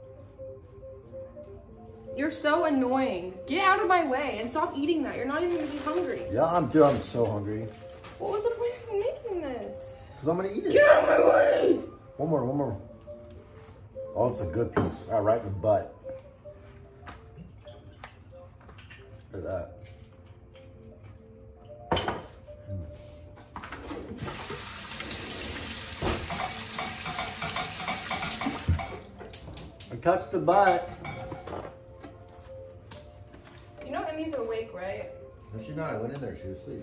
You're so annoying. Get out of my way and stop eating that. You're not even gonna be hungry. Yeah, I'm dude, I'm so hungry. What was the point of me making this? Cause I'm gonna eat it. Get out of my way! One more, one more. Oh, it's a good piece. All right, right in the butt. Look at that. I touched the butt. You know Emmy's awake, right? No, she's not. I went in there. She was asleep.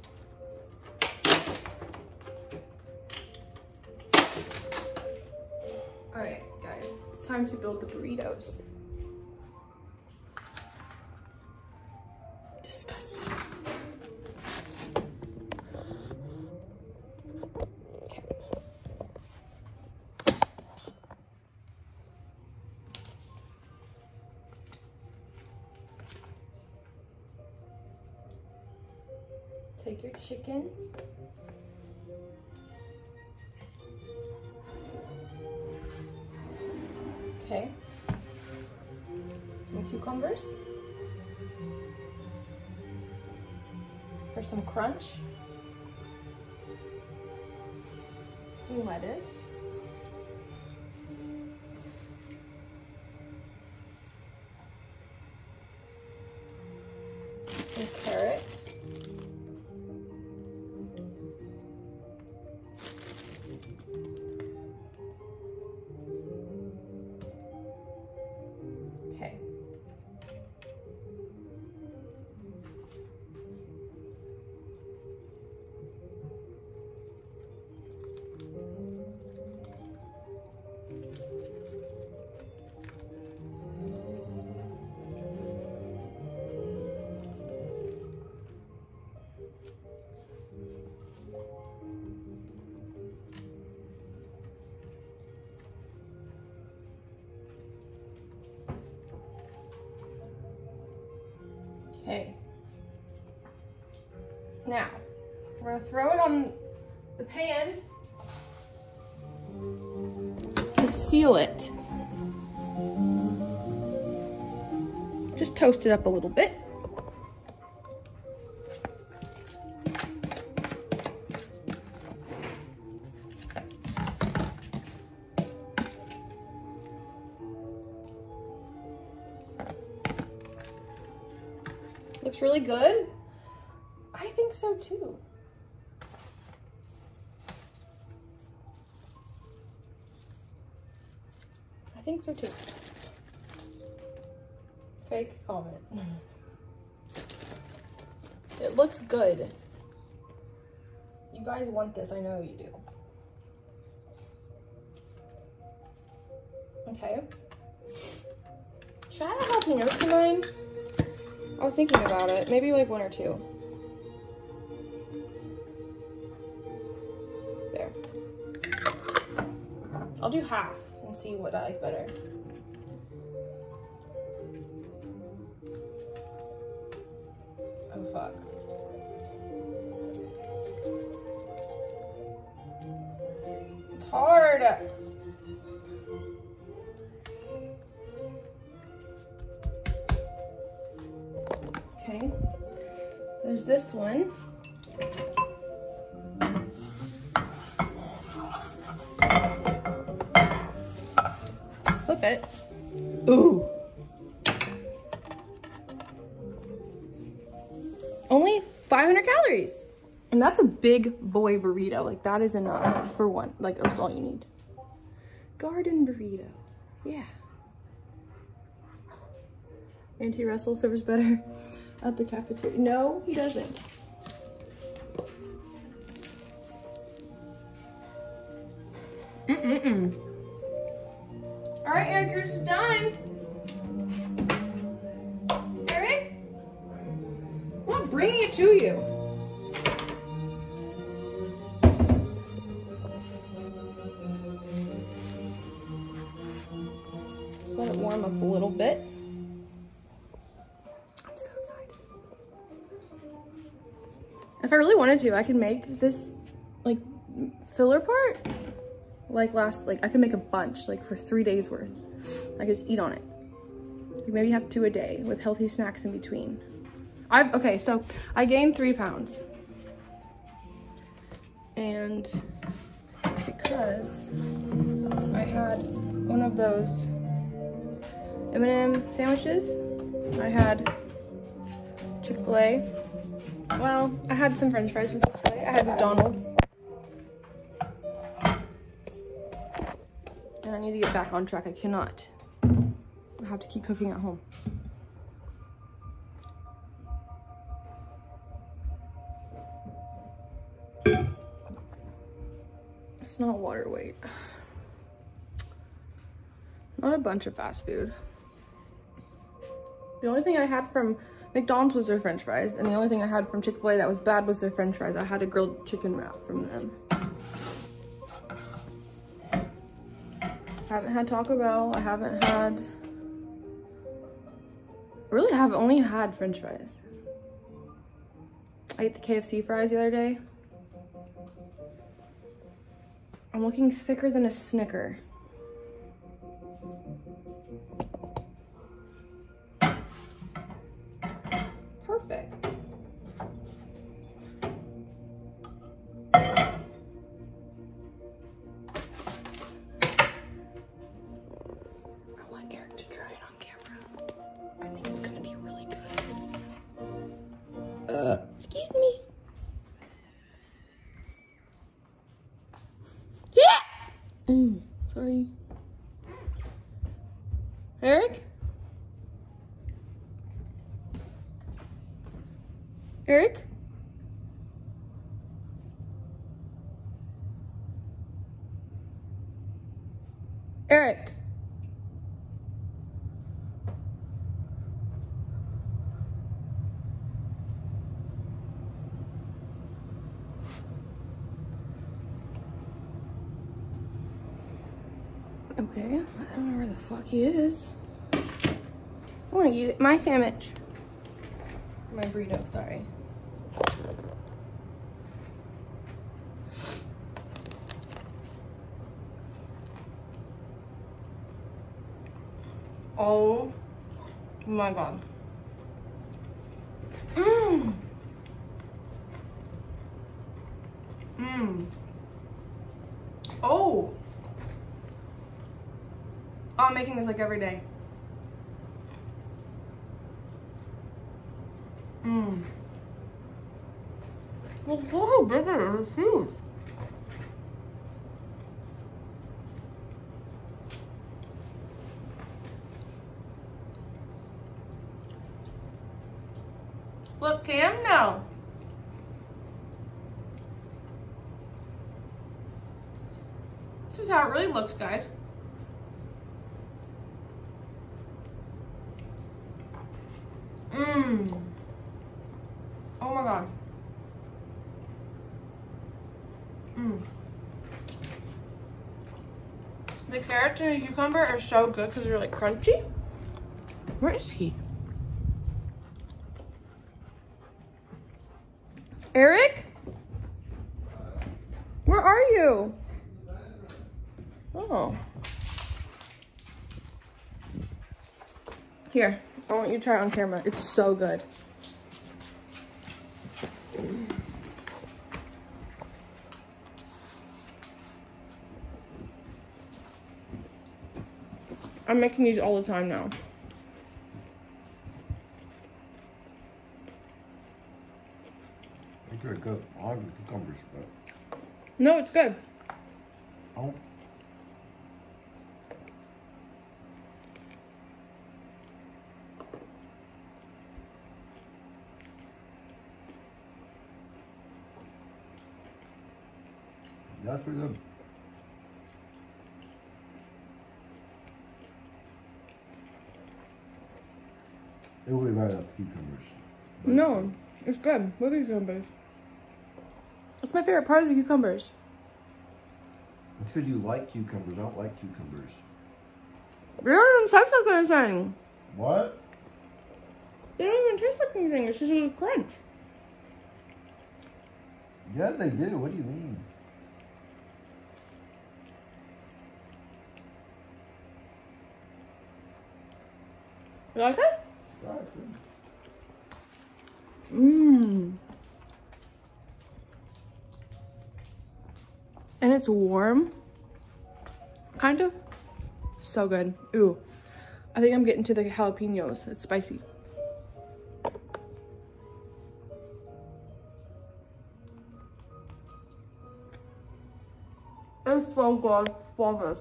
All right, guys, it's time to build the burritos. Disgusting. Okay. Take your chicken. Okay. Some cucumbers. For some crunch. Some lettuce. Some carrots. Okay. gonna throw it on the pan to seal it. Just toast it up a little bit. Looks really good. I think so too. I think so too. Fake comment. It looks good. You guys want this, I know you do. Okay. Should I add a jalapeno to mine? I was thinking about it. Maybe like one or two. There. I'll do half and see what I like better. Oh fuck. It's hard. Okay, there's this one. Flip it. Ooh. Only five hundred calories. And that's a big boy burrito. Like that is enough for one. Like that's all you need. Garden burrito. Yeah. Auntie Russell serves better at the cafeteria. No, he doesn't. Mm-mm-mm. All right, Eric, yours is done. Eric? I'm not bringing it to you. Just let it warm up a little bit. If I really wanted to, I could make this like filler part like last, like I could make a bunch like for three days worth. I could just eat on it. You maybe have two a day with healthy snacks in between. I've, okay, so I gained three pounds. And it's because I had one of those M and M sandwiches. I had Chick-fil-A. Well, I had some french fries from Chick-fil-A. I had McDonald's. And I need to get back on track. I cannot. I have to keep cooking at home. It's not water weight. Not a bunch of fast food. The only thing I had from McDonald's was their french fries, and the only thing I had from Chick-fil-A that was bad was their french fries. I had a grilled chicken wrap from them. I haven't had Taco Bell. I haven't had... I really have only had french fries. I ate the K F C fries the other day. I'm looking thicker than a Snicker. Perfect. I want Eric to try it on camera. I think it's gonna be really good. Uh, excuse me. Yeah! Mm, sorry. Eric? Eric? Eric? Okay, I don't know where the fuck he is. I want to eat it. My sandwich. My burrito, sorry. Oh my god. Mmm. Mmm. Oh. I'm making this like every day. Mmm. Well, look how big it is. It's huge. Flip cam now. This is how it really looks, guys. Mmm. Oh my god. Mmm. The carrots and the cucumber are so good because they're like crunchy. Where is he? Eric? Where are you? Oh. Here, I want you to try it on camera. It's so good. I'm making these all the time now. I could go on with cucumbers, but No, it's good. oh. That's pretty good. It would be right up the cucumbers. No, it's good. What are the cucumbers? That's my favorite part of the cucumbers. It's because you like cucumbers. I don't like cucumbers. They don't even taste like anything. What? They don't even taste like anything. It's just a crunch. Yeah, they do. What do you mean? You like it? Right. Mmm. And it's warm. Kind of. So good. Ooh. I think I'm getting to the jalapenos. It's spicy. It's so good. Love this.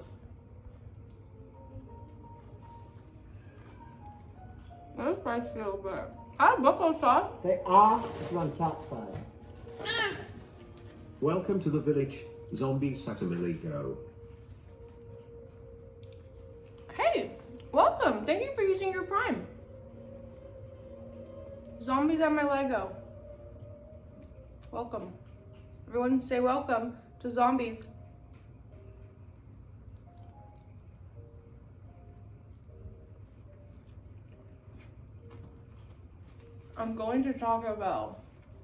It's spicy a little bit. I have buffalo sauce. Say ah if you're on top side. Welcome to the village, Zombie Satamiligo. Hey, welcome. Thank you for using your Prime. Zombies on my Lego. Welcome. Everyone say welcome to Zombies. I'm going to Taco Bell.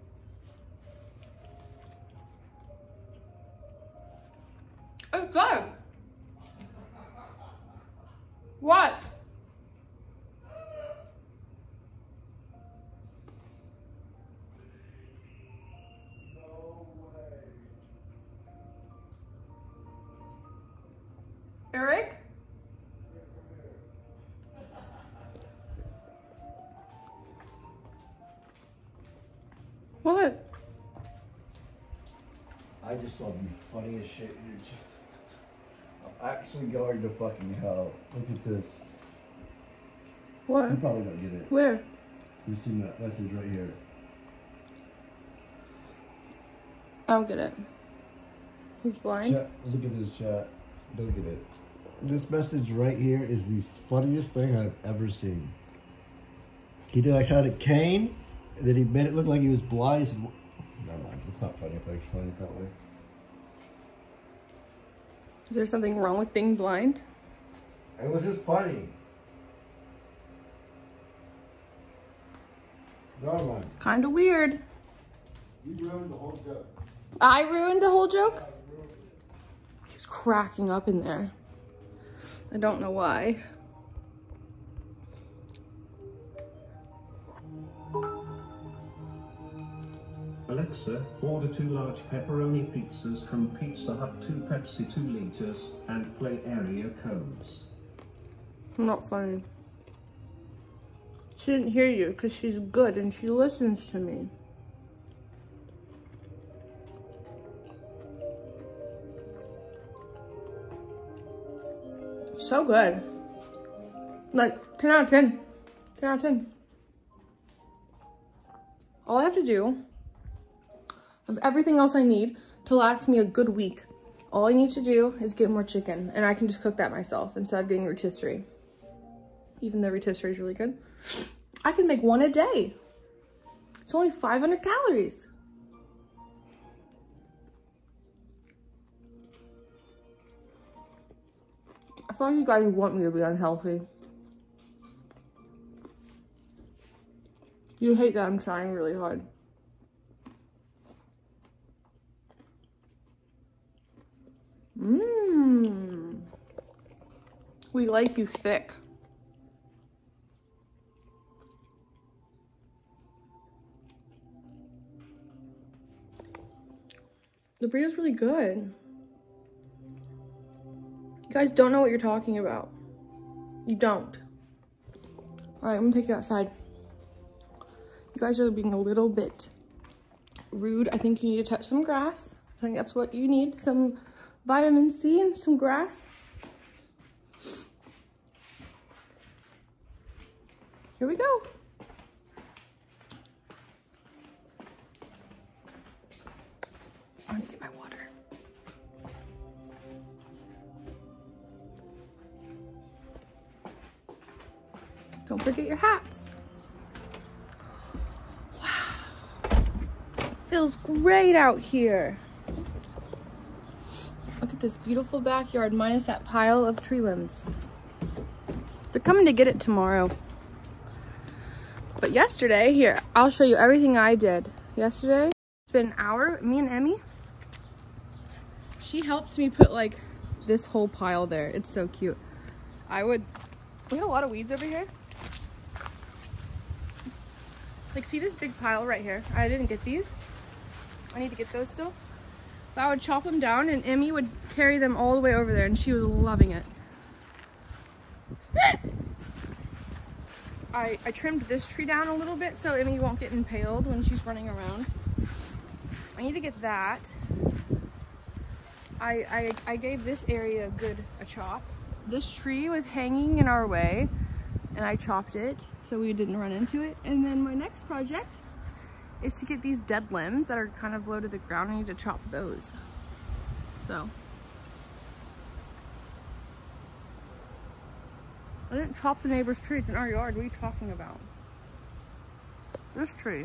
It's good. What? No way. Eric? What? I just saw the funniest shit. Dude. I'm actually going to fucking hell. Look at this. What? You probably don't get it. Where? You see that message right here. I don't get it. He's blind? Chat, look at this chat. Don't get it. This message right here is the funniest thing I've ever seen. He did like had a cane, and then he made it look like he was blind. He said, never mind. It's not funny if I explain it that way. Is there something wrong with being blind? It was just funny. Never mind. Kind of weird. You ruined the whole joke. I ruined the whole joke? He was cracking up in there. I don't know why. Alexa, order two large pepperoni pizzas from Pizza Hut, two Pepsi two liters, and play area codes. Not funny. She didn't hear you because she's good and she listens to me. So good. Like ten out of ten. ten out of ten. All I have to do of everything else I need to last me a good week, all I need to do is get more chicken, and I can just cook that myself instead of getting rotisserie. Even though rotisserie is really good, I can make one a day. It's only five hundred calories. I feel like you guys want me to be unhealthy. You hate that I'm trying really hard. Mmm. We like you thick. The burrito's really good. You guys don't know what you're talking about. You don't. All right, I'm gonna take you outside. You guys are being a little bit rude. I think you need to touch some grass. I think that's what you need. Some vitamin C and some grass. Here we go. I'm gonna get my water. Don't forget your hats. Wow. Feels great out here. Look at this beautiful backyard minus that pile of tree limbs. They're coming to get it tomorrow. But yesterday, here, I'll show you everything I did. Yesterday, it's been an hour, me and Emmy. She helps me put like this whole pile there. It's so cute. I would, we have a lot of weeds over here. Like, see this big pile right here? I didn't get these. I need to get those still. But I would chop them down and Emmy would carry them all the way over there and she was loving it. I, I trimmed this tree down a little bit so Emmy won't get impaled when she's running around. I need to get that. I, I, I gave this area a good a chop. This tree was hanging in our way and I chopped it so we didn't run into it. And then my next project is to get these dead limbs that are kind of low to the ground. I need to chop those. So. I didn't chop the neighbor's tree, it's in our yard. What are you talking about? This tree.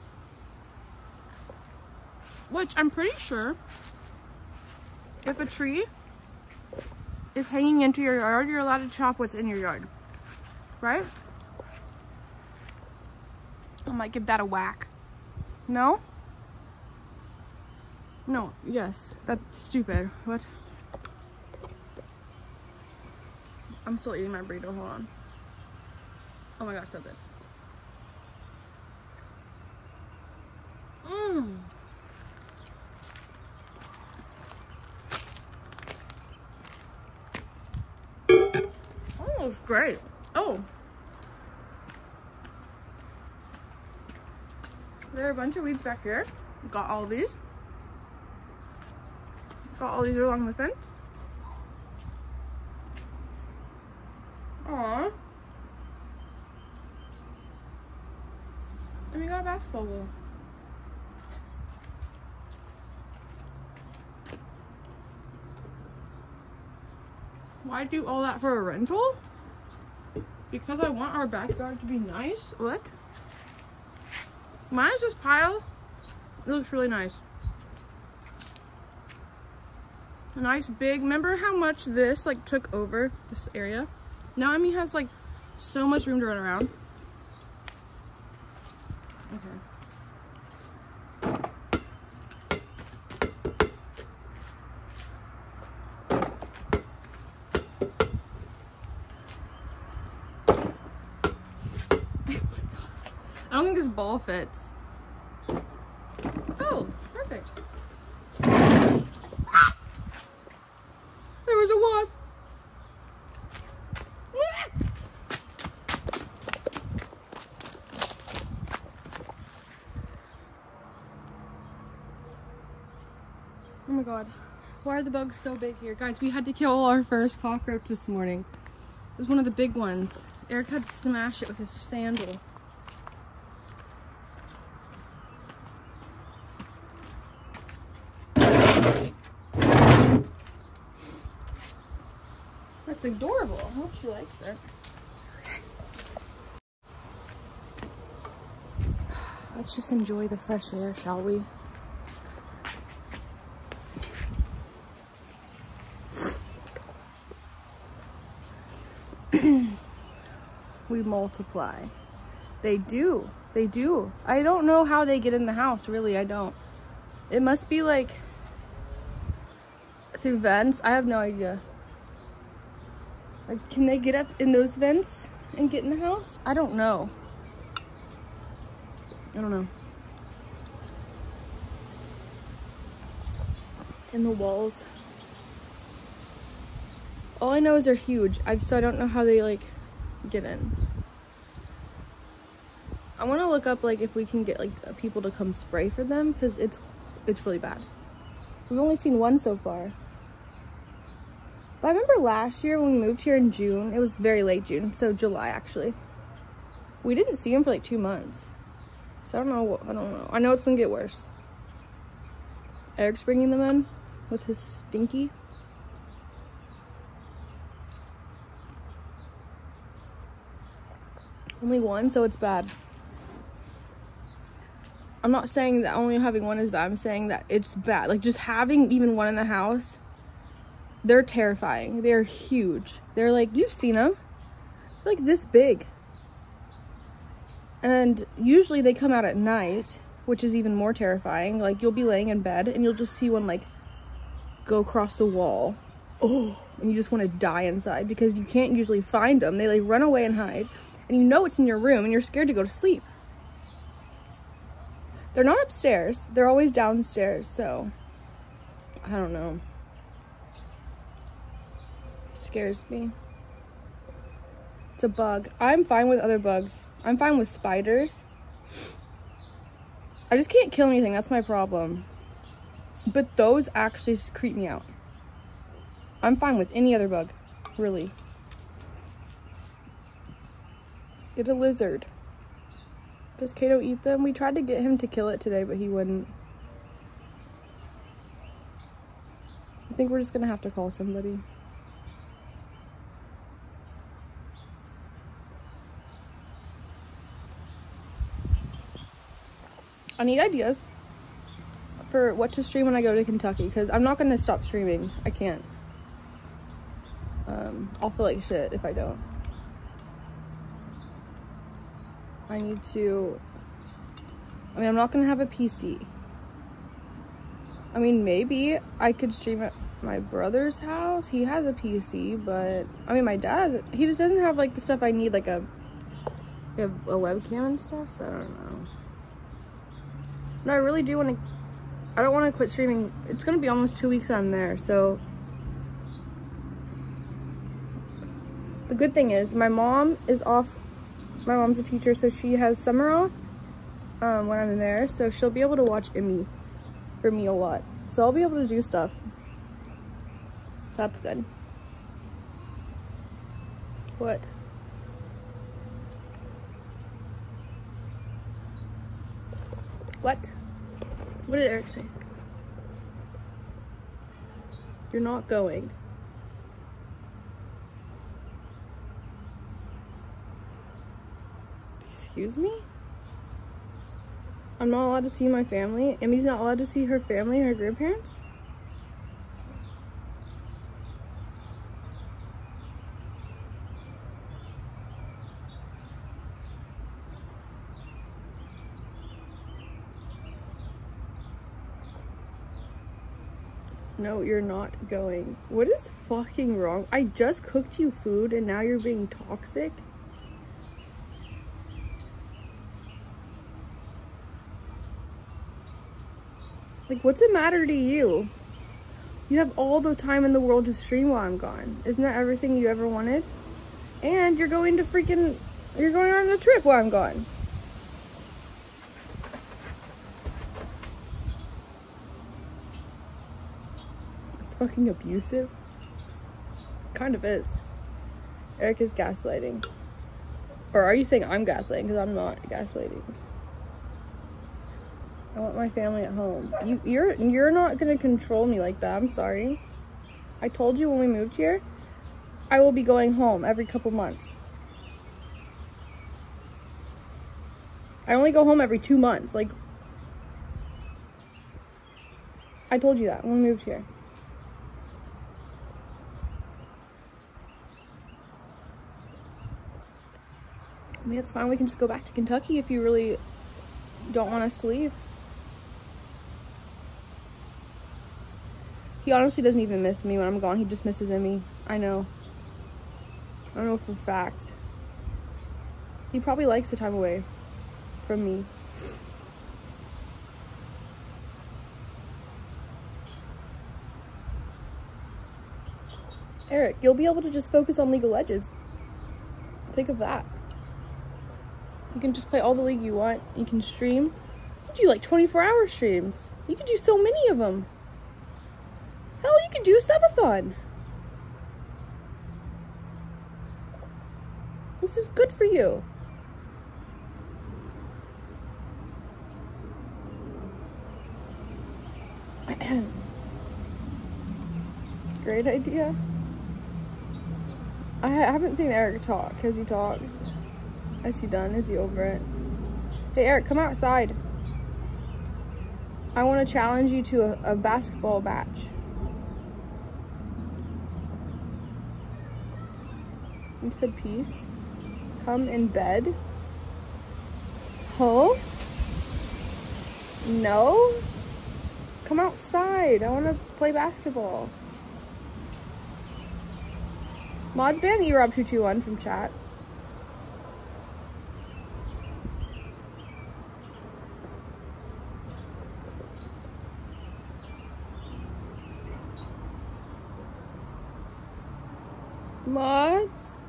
Which I'm pretty sure if a tree is hanging into your yard, you're allowed to chop what's in your yard. Right? I might give that a whack. No? No, yes. That's stupid. What? I'm still eating my burrito, hold on. Oh my gosh, so good. Mmm. Oh, it's great. Oh. There are a bunch of weeds back here. Got all these. Got all these along the fence. Aww. And we got a basketball goal. Why do all that for a rental? Because I want our backyard to be nice. What? Mine is this pile. It looks really nice. A nice big, remember how much this like took over this area? Now Emmy has like so much room to run around. I don't think this ball fits. Ah! Why are the bugs so big here? Guys, we had to kill our first cockroach this morning. It was one of the big ones. Eric had to smash it with his sandal. That's adorable. I hope she likes it. Let's just enjoy the fresh air, shall we? We multiply. They do. They do. I don't know how they get in the house, really. I don't. It must be like through vents. I have no idea. Like, can they get up in those vents and get in the house? I don't know. I don't know. In the walls. All I know is they're huge. I so I don't know how they like get in. I want to look up like if we can get like people to come spray for them because it's it's really bad. We've only seen one so far. But I remember last year when we moved here in June, it was very late June, so July actually. We didn't see him for like two months. So I don't know, I don't know. I know it's gonna get worse. Eric's bringing them in with his stinky. Only one, so it's bad. I'm not saying that only having one is bad. I'm saying that it's bad. Like just having even one in the house, they're terrifying. They're huge. They're like, you've seen them. They're like this big. And usually they come out at night, which is even more terrifying. Like you'll be laying in bed and you'll just see one like go across the wall. Oh, and you just want to die inside because you can't usually find them. They like run away and hide. And you know it's in your room and you're scared to go to sleep. They're not upstairs. They're always downstairs, so I don't know. It scares me. It's a bug. I'm fine with other bugs. I'm fine with spiders. I just can't kill anything. That's my problem. But those actually creep me out. I'm fine with any other bug, really. Get a lizard. Does Kato eat them? We tried to get him to kill it today, but he wouldn't. I think we're just gonna have to call somebody. I need ideas for what to stream when I go to Kentucky, because I'm not gonna stop streaming. I can't. Um, I'll feel like shit if I don't. I need to, I mean, I'm not gonna have a P C. I mean, maybe I could stream at my brother's house. He has a P C, but, I mean, my dad has it. He just doesn't have, like, the stuff I need, like a, a, a webcam and stuff, so I don't know. No, I really do want to, I don't want to quit streaming. It's gonna be almost two weeks I'm there, so. The good thing is, my mom is off. My mom's a teacher, so she has summer off um, when I'm there. So she'll be able to watch Emmy for me a lot. So I'll be able to do stuff. That's good. What? What? What did Eric say? You're not going. Excuse me? I'm not allowed to see my family? Emmy's not allowed to see her family and her grandparents? No, you're not going. What is fucking wrong? I just cooked you food and now you're being toxic? Like, what's it matter to you? You have all the time in the world to stream while I'm gone. Isn't that everything you ever wanted? And you're going to freaking, you're going on a trip while I'm gone. It's fucking abusive? Kind of is. Eric is gaslighting. Or are you saying I'm gaslighting? Because I'm not gaslighting. I want my family at home. You, you're, you're not gonna control me like that. I'm sorry. I told you when we moved here, I will be going home every couple months. I only go home every two months. Like, I told you that when we moved here. I mean, it's fine. We can just go back to Kentucky if you really don't want us to leave. He honestly doesn't even miss me when I'm gone. He just misses Emmy. I know. I don't know for a fact. He probably likes the time away from me. Eric, you'll be able to just focus on League of Legends. Think of that. You can just play all the League you want. You can stream. You can do like twenty-four hour streams. You can do so many of them. Hell, you can do a subathon. This is good for you. Great idea. I haven't seen Eric talk. Has he talked? Is he done? Is he over it? Hey Eric, come outside. I want to challenge you to a, a basketball match. He said peace. Come in bed. Huh? No? Come outside. I want to play basketball. Mods ban E Rob two two one from chat. Mods?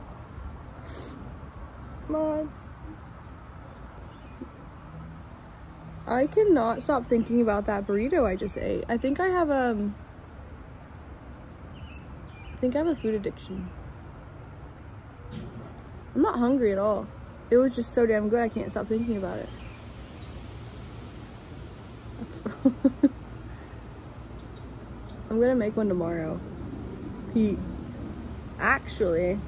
Mods? I cannot stop thinking about that burrito I just ate. I think I have um I think I have a food addiction. I'm not hungry at all. It was just so damn good I can't stop thinking about it. I'm gonna make one tomorrow. Pete. Actually,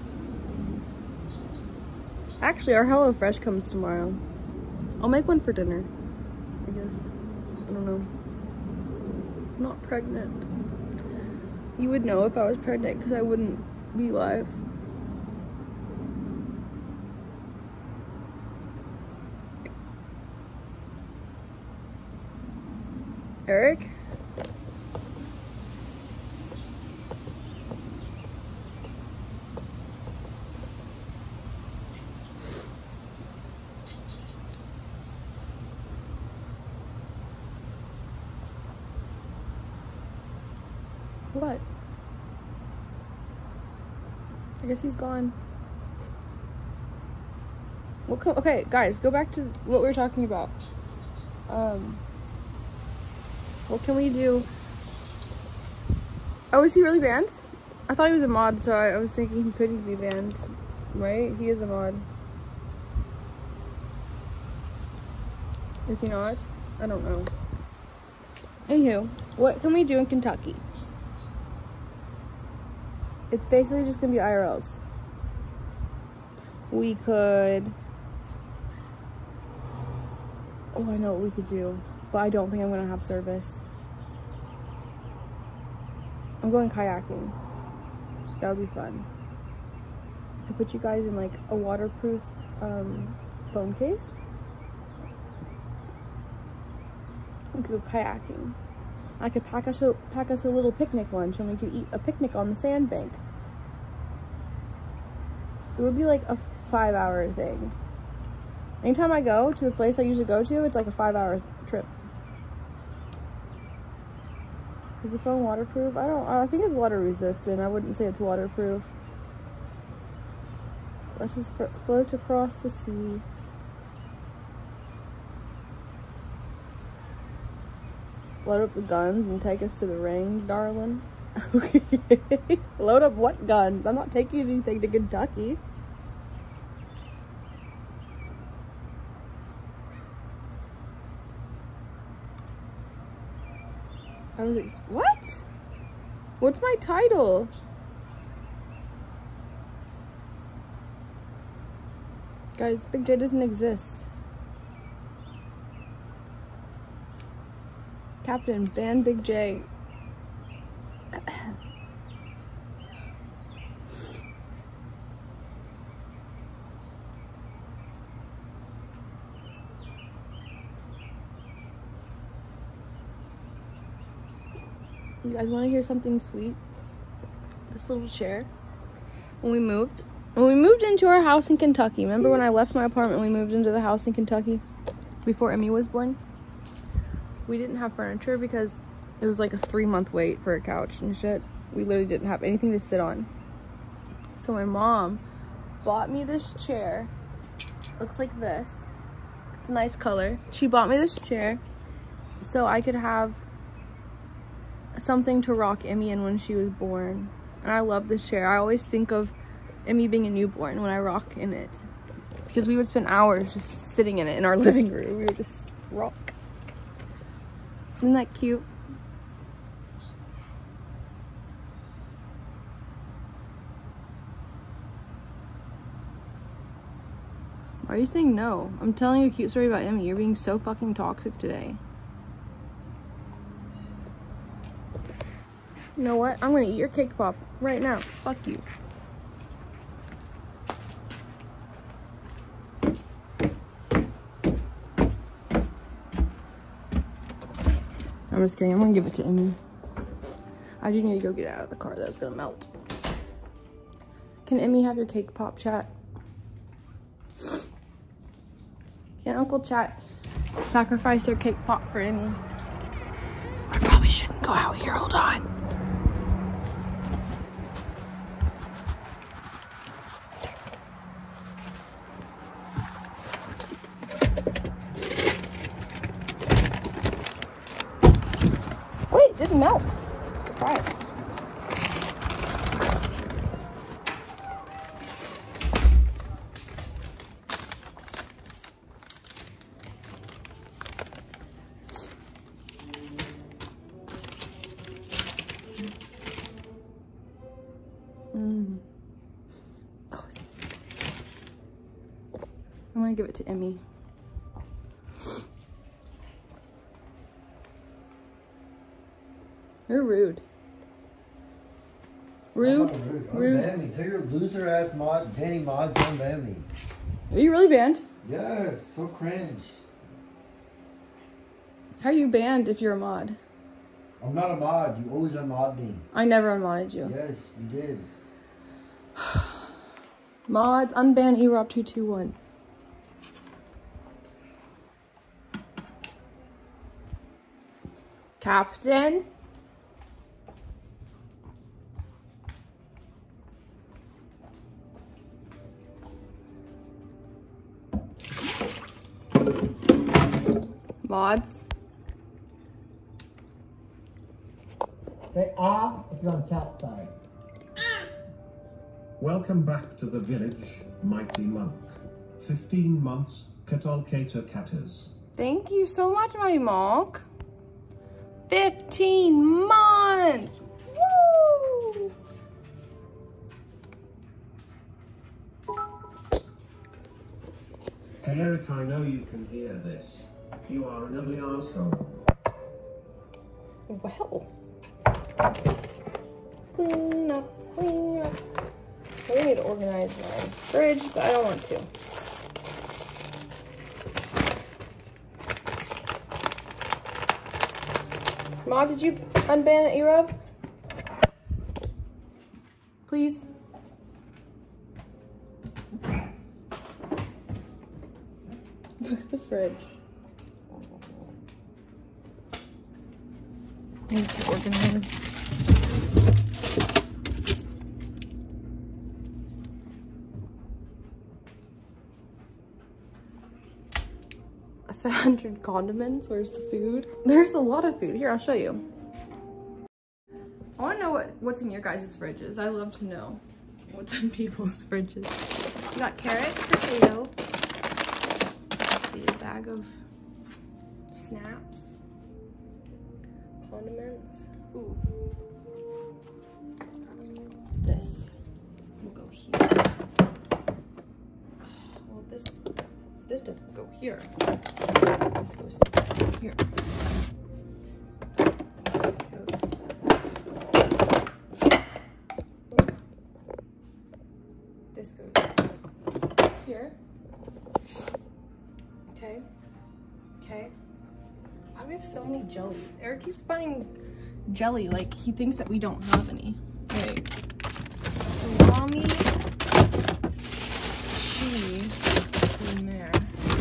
actually our HelloFresh comes tomorrow. I'll make one for dinner, I guess. I don't know. I'm not pregnant. You would know if I was pregnant because I wouldn't be live. Eric? What? I guess he's gone. What co- okay, guys, go back to what we were talking about. Um, what can we do? Oh, is he really banned? I thought he was a mod, so I, I was thinking he couldn't be banned. Right? He is a mod. Is he not? I don't know. Anywho, what can we do in Kentucky? It's basically just gonna be I R Ls. We could... Oh, I know what we could do. But I don't think I'm gonna have service. I'm going kayaking. That would be fun. I could put you guys in like a waterproof um, phone case. We could go kayaking. I could pack us a pack us a little picnic lunch and we could eat a picnic on the sandbank. It would be like a five hour thing. Anytime I go to the place I usually go to, it's like a five hour trip. Is the phone waterproof? I don't, I think it's water resistant. I wouldn't say it's waterproof. Let's just float across the sea. Load up the guns and take us to the range, darling. Load up what guns? I'm not taking anything to Kentucky. I was ex- what? What's my title? Guys, Big J doesn't exist. Captain, ban Big J. You guys want to hear something sweet? This little chair. When we moved, when we moved into our house in Kentucky, remember when I left my apartment, we moved into the house in Kentucky before Emmy was born? We didn't have furniture because it was like a three month wait for a couch and shit. We literally didn't have anything to sit on. So my mom bought me this chair. Looks like this. It's a nice color. She bought me this chair so I could have something to rock Emmy in when she was born. And I love this chair. I always think of Emmy being a newborn when I rock in it, because we would spend hours just sitting in it in our living room. We would just rock. Isn't that cute? Why are you saying no? I'm telling you a cute story about Emmy. You're being so fucking toxic today. You know what? I'm gonna eat your cake pop right now. Fuck you. I'm just kidding. I'm gonna give it to Emmy. I do need to go get it out of the car. That was gonna melt. Can Emmy have your cake pop, chat? Can Uncle Chat sacrifice their cake pop for Emmy? I probably shouldn't go out here. Hold on. Wait, it didn't melt. I'm surprised. Mm. Oh, it's so good. I'm gonna give it to Emmy. You're rude. Rude. I'm not rude. Rude. Unban me. Tell your loser ass mod, Danny mods, unban me. Are you really banned? Yes, so cringe. How are you banned if you're a mod? I'm not a mod. You always unmod me. I never unmodded you. Yes, you did. Mods, unban E Rob two two one. Captain? Mods? Say ah if you're on chat side. Welcome back to the village, mighty monk. fifteen months, Katalkata Katas. Thank you so much, Mighty Monk. fifteen months! Woo! Hey Eric, I know you can hear this. You are an ugly arsehole. Well. Clean up, clean up. I need to organize my fridge, but I don't want to. Mom, did you unban E-Rub? Please? Look at the fridge. I need to organize. A hundred condiments. Where's the food? There's a lot of food. Here, I'll show you. I want to know what what's in your guys' fridges. I love to know what's in people's fridges. We got carrots, potato. Let's see, a bag of snaps, condiments. Ooh. This will go here. Well, this this doesn't go here. This goes here. This goes This goes here. Okay. Okay. Why do we have so many jellies? Eric keeps buying jelly like he thinks that we don't have any. Wait. Salami, cheese in there.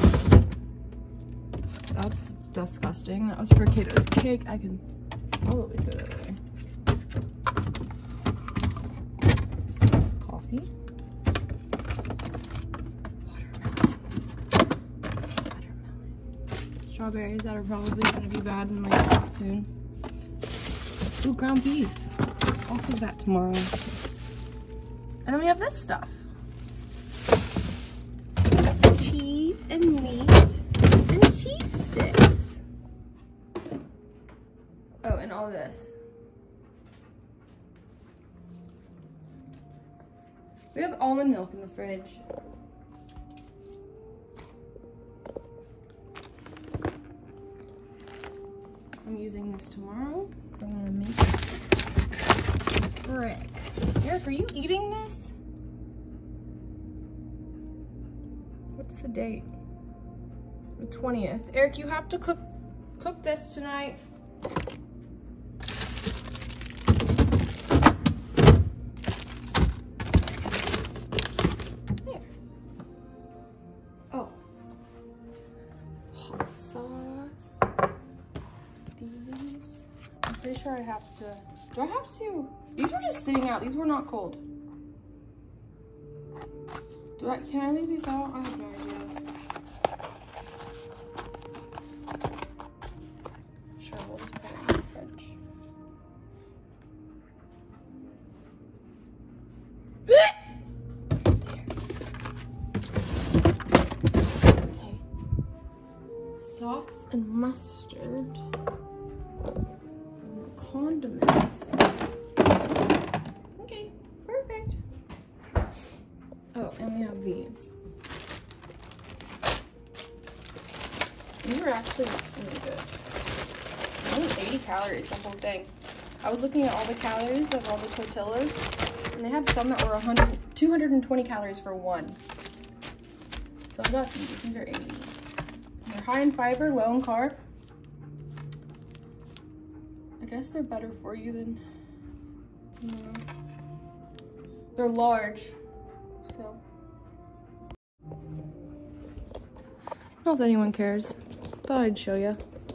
That's disgusting. That was for Kato's cake. I can probably throw that away. Coffee. Watermelon. Watermelon. Strawberries that are probably going to be bad in my mouth soon. Ooh, ground beef. I'll cook that tomorrow. And then we have this stuff. Cheese and meat and cheese sticks. Oh, and all this. We have almond milk in the fridge. I'm using this tomorrow because I'm gonna make it. Frick. Eric, are you eating this? What's the date? The twentieth. Eric, you have to cook cook this tonight. There. Oh. Hot sauce. These. I'm pretty sure I have to. Do I have to? These were just sitting out. These were not cold. Do I, can I leave these out? I have no idea. Sure, we'll just put it in the fridge. Okay. Sauce and mustard. Condiments. Okay, perfect. Oh, and we have these. These are actually really good. Only eighty calories, the whole thing. I was looking at all the calories of all the tortillas, and they had some that were one hundred, two hundred twenty calories for one. So I got these. These are eighty. They're high in fiber, low in carb. I guess they're better for you than, you know. They're large, so. Not that anyone cares. Thought I'd show you.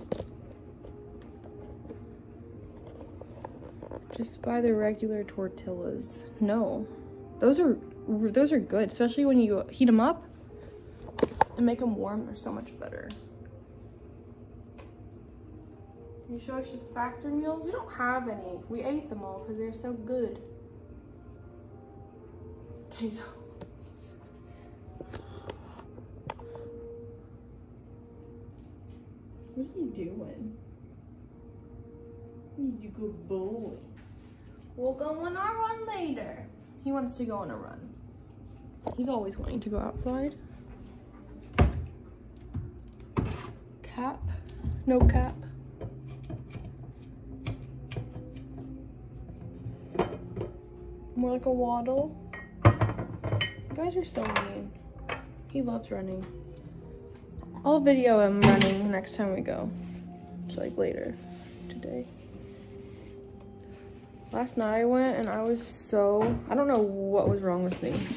Just buy the regular tortillas. No, those are those are good, especially when you heat them up and make them warm. They're so much better. Can you show us just factory meals? We don't have any. We ate them all because they're so good. Kato. What are you doing? You good boy. We'll go on our run later. He wants to go on a run. He's always wanting to go outside. Cap. No cap. More like a waddle. You guys are so mean. He loves running. I'll video him running next time we go. It's like later today. Last night I went and I was so, I don't know what was wrong with me.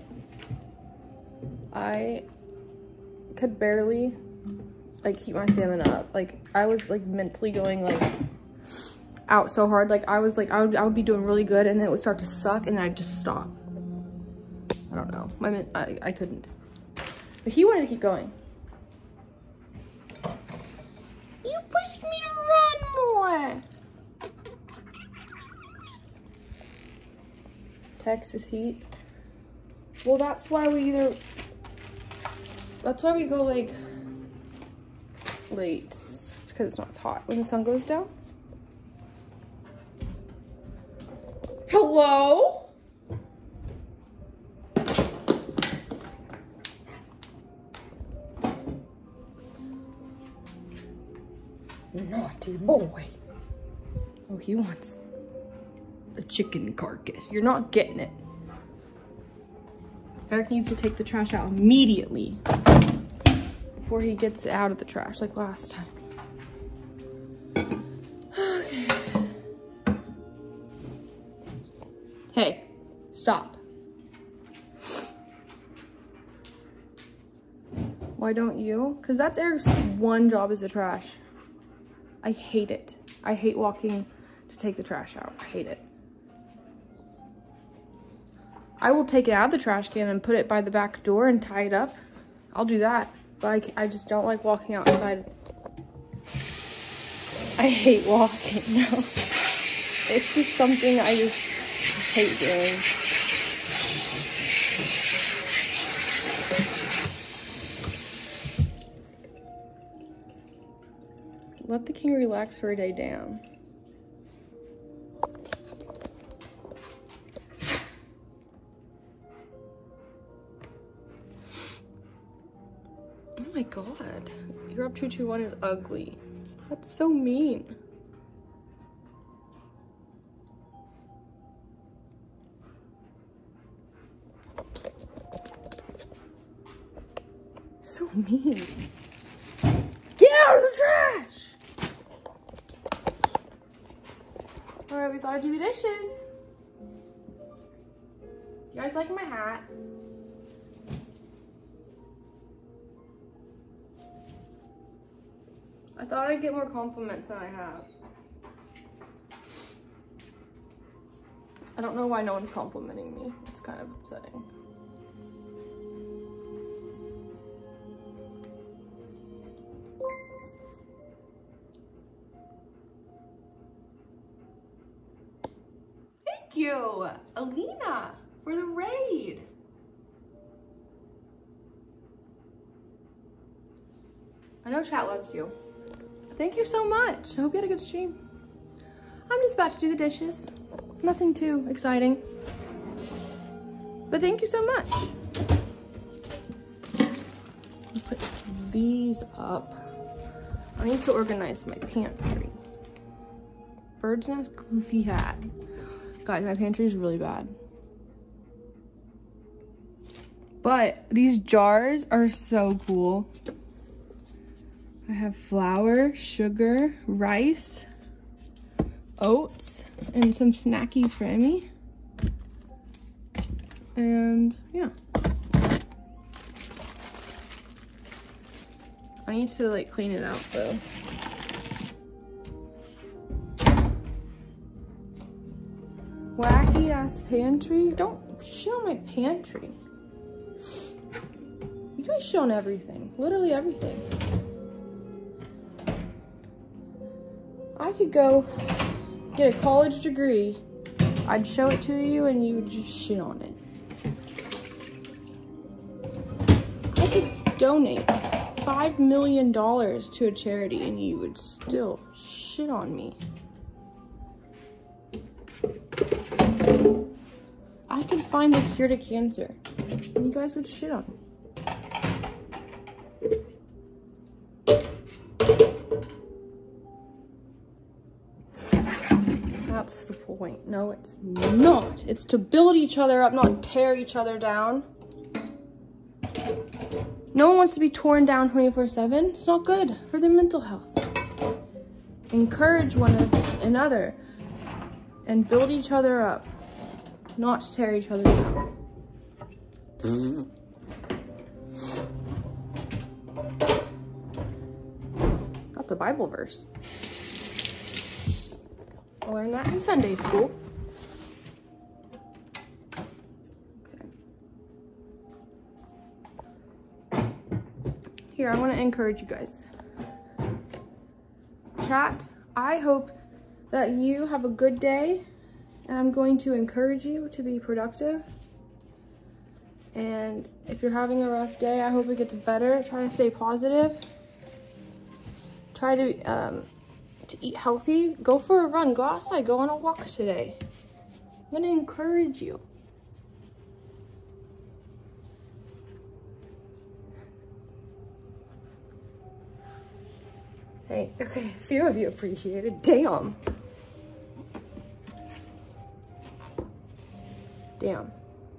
I could barely like keep my stamina up. Like I was like mentally going like out so hard. Like I was like, I would, I would be doing really good and then it would start to suck and I'd just stop. I don't know. My, I, I couldn't. But he wanted to keep going. You pushed me to run more. Texas heat. Well, that's why we either, that's why we go like late, because it's not as hot when the sun goes down. Hello? Naughty boy. Oh, he wants the chicken carcass. You're not getting it. Eric needs to take the trash out immediately before he gets it out of the trash like last time. Okay. Hey, stop. Why don't you? Because that's Eric's one job is the trash. I hate it. I hate walking to take the trash out. I hate it. I will take it out of the trash can and put it by the back door and tie it up. I'll do that. But I, I just don't like walking outside. I hate walking now. It's just something I just hate doing. Let the king relax for a day, damn. Oh my god. Your up two two one is ugly. That's so mean. So mean. Get out of the trash! Alright, we gotta do the dishes. You guys like my hat? I thought I'd get more compliments than I have. I don't know why no one's complimenting me. It's kind of upsetting. Thank you, Alina, for the raid. I know chat loves you. Thank you so much. I hope you had a good stream. I'm just about to do the dishes. Nothing too exciting. But thank you so much. I'll put these up. I need to organize my pantry. Bird's nest, goofy hat. Guys, my pantry is really bad. But these jars are so cool. I have flour, sugar, rice, oats, and some snackies for Emmy. And yeah. I need to like clean it out though. Wacky ass pantry? Don't shit on my pantry. You guys shit on everything. Literally everything. I could go get a college degree. I'd show it to you and you would just shit on it. I could donate five million dollars to a charity and you would still shit on me. I could find the cure to cancer and you guys would shit on me. That's the point. No, it's not. It's to build each other up, not tear each other down. No one wants to be torn down twenty-four seven. It's not good for their mental health. Encourage one another and build each other up, not tear each other down. Got the Bible verse. I learned that in Sunday school. Okay. Here, I want to encourage you guys. Chat, I hope that you have a good day And I'm going to encourage you to be productive. And if you're having a rough day, I hope it gets better. Try to stay positive. Try to, um, to eat healthy. Go for a run. Go outside. Go on a walk today. I'm going to encourage you. Hey, okay, a few of you appreciate it. Damn. Damn.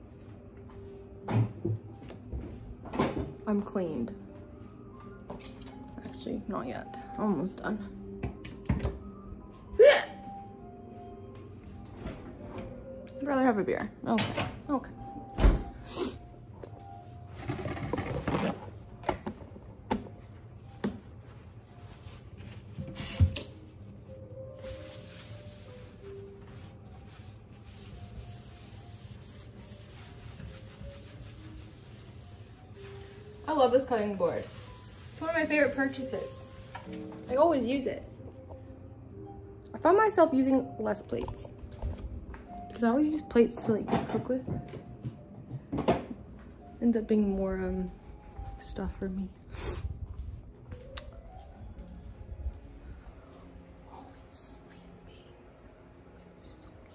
I'm cleaned. Actually, not yet. Almost done. I'd rather have a beer. Okay, okay. I love this cutting board. It's one of my favorite purchases. I always use it. I found myself using less plates because I always use plates to like cook with. Ends up being more um stuff for me. Always sleeping. So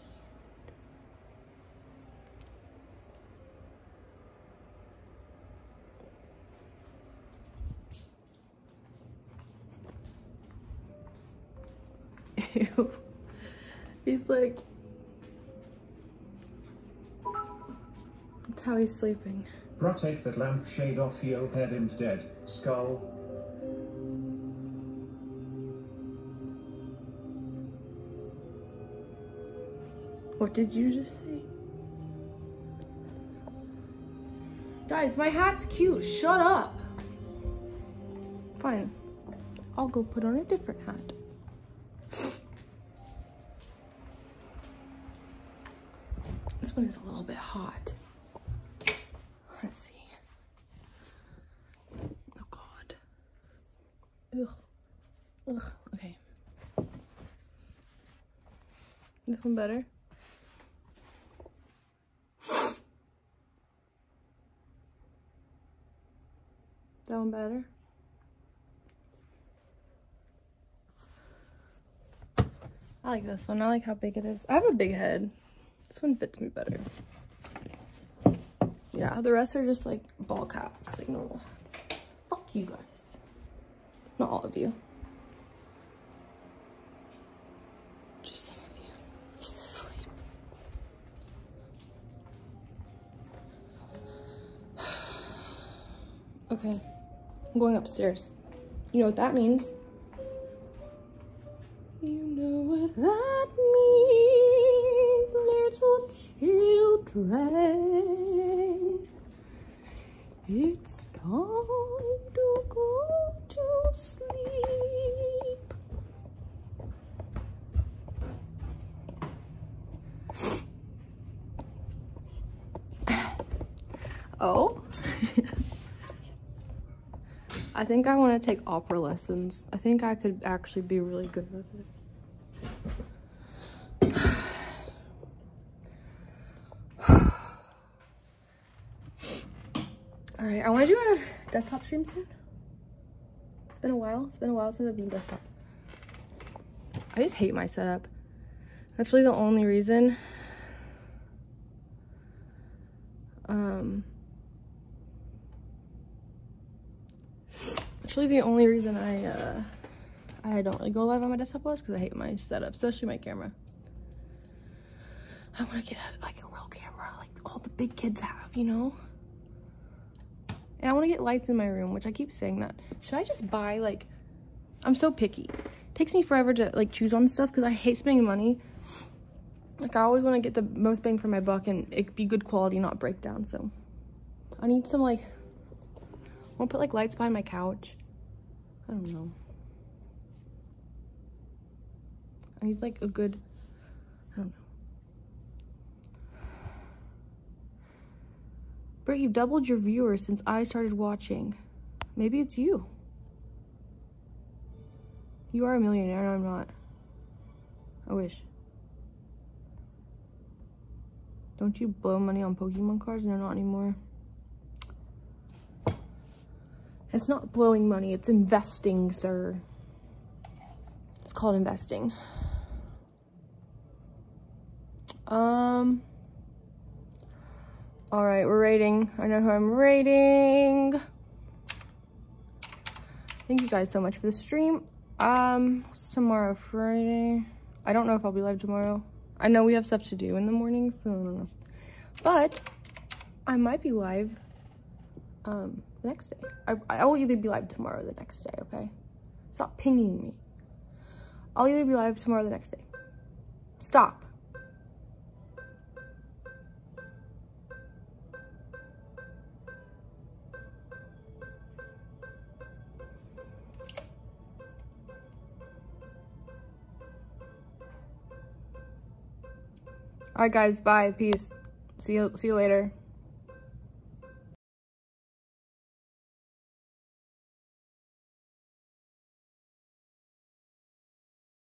cute. Ew. He's like, that's how he's sleeping. Bro, take that lampshade off your head and dead skull. What did you just say? Guys, my hat's cute. Shut up. Fine. I'll go put on a different hat. This one is a little bit hot. Let's see. Oh God. Ugh. Ugh. Okay. This one better? That one better? I like this one. I like how big it is. I have a big head. This one fits me better. Yeah, the rest are just like ball caps, like normal hats. Fuck you guys. Not all of you. Just some of you. He's asleep. Okay, I'm going upstairs. You know what that means? You know what that means, little children. It's time to go to sleep. Oh? I think I want to take opera lessons. I think I could actually be really good with it. All right, I want to do a desktop stream soon. It's been a while. It's been a while since I've been desktop. I just hate my setup. That's really the only reason. Um, Actually, the only reason I uh, I don't really go live on my desktop is because I hate my setup, especially my camera. I want to get a, like a real camera, like all the big kids have, you know? And I want to get lights in my room, which I keep saying that. Should I just buy, like, I'm so picky. It takes me forever to, like, choose on stuff because I hate spending money. Like, I always want to get the most bang for my buck and it be good quality, not breakdown, so. I need some, like, I want to put, like, lights behind my couch. I don't know. I need, like, a good, I don't know. Britt, you've doubled your viewers since I started watching. Maybe it's you. You are a millionaire, no, I'm not. I wish. Don't you blow money on Pokemon cards? No, not anymore. It's not blowing money, it's investing, sir. It's called investing. Um, all right, we're rating. I know who I'm rating. Thank you guys so much for the stream. Um, what's tomorrow, Friday? I don't know if I'll be live tomorrow. I know we have stuff to do in the morning, so I don't know. But I might be live um, the next day. I, I will either be live tomorrow or the next day, okay? Stop pinging me. I'll either be live tomorrow or the next day. Stop. All right, guys, bye. Peace. See you, see you later.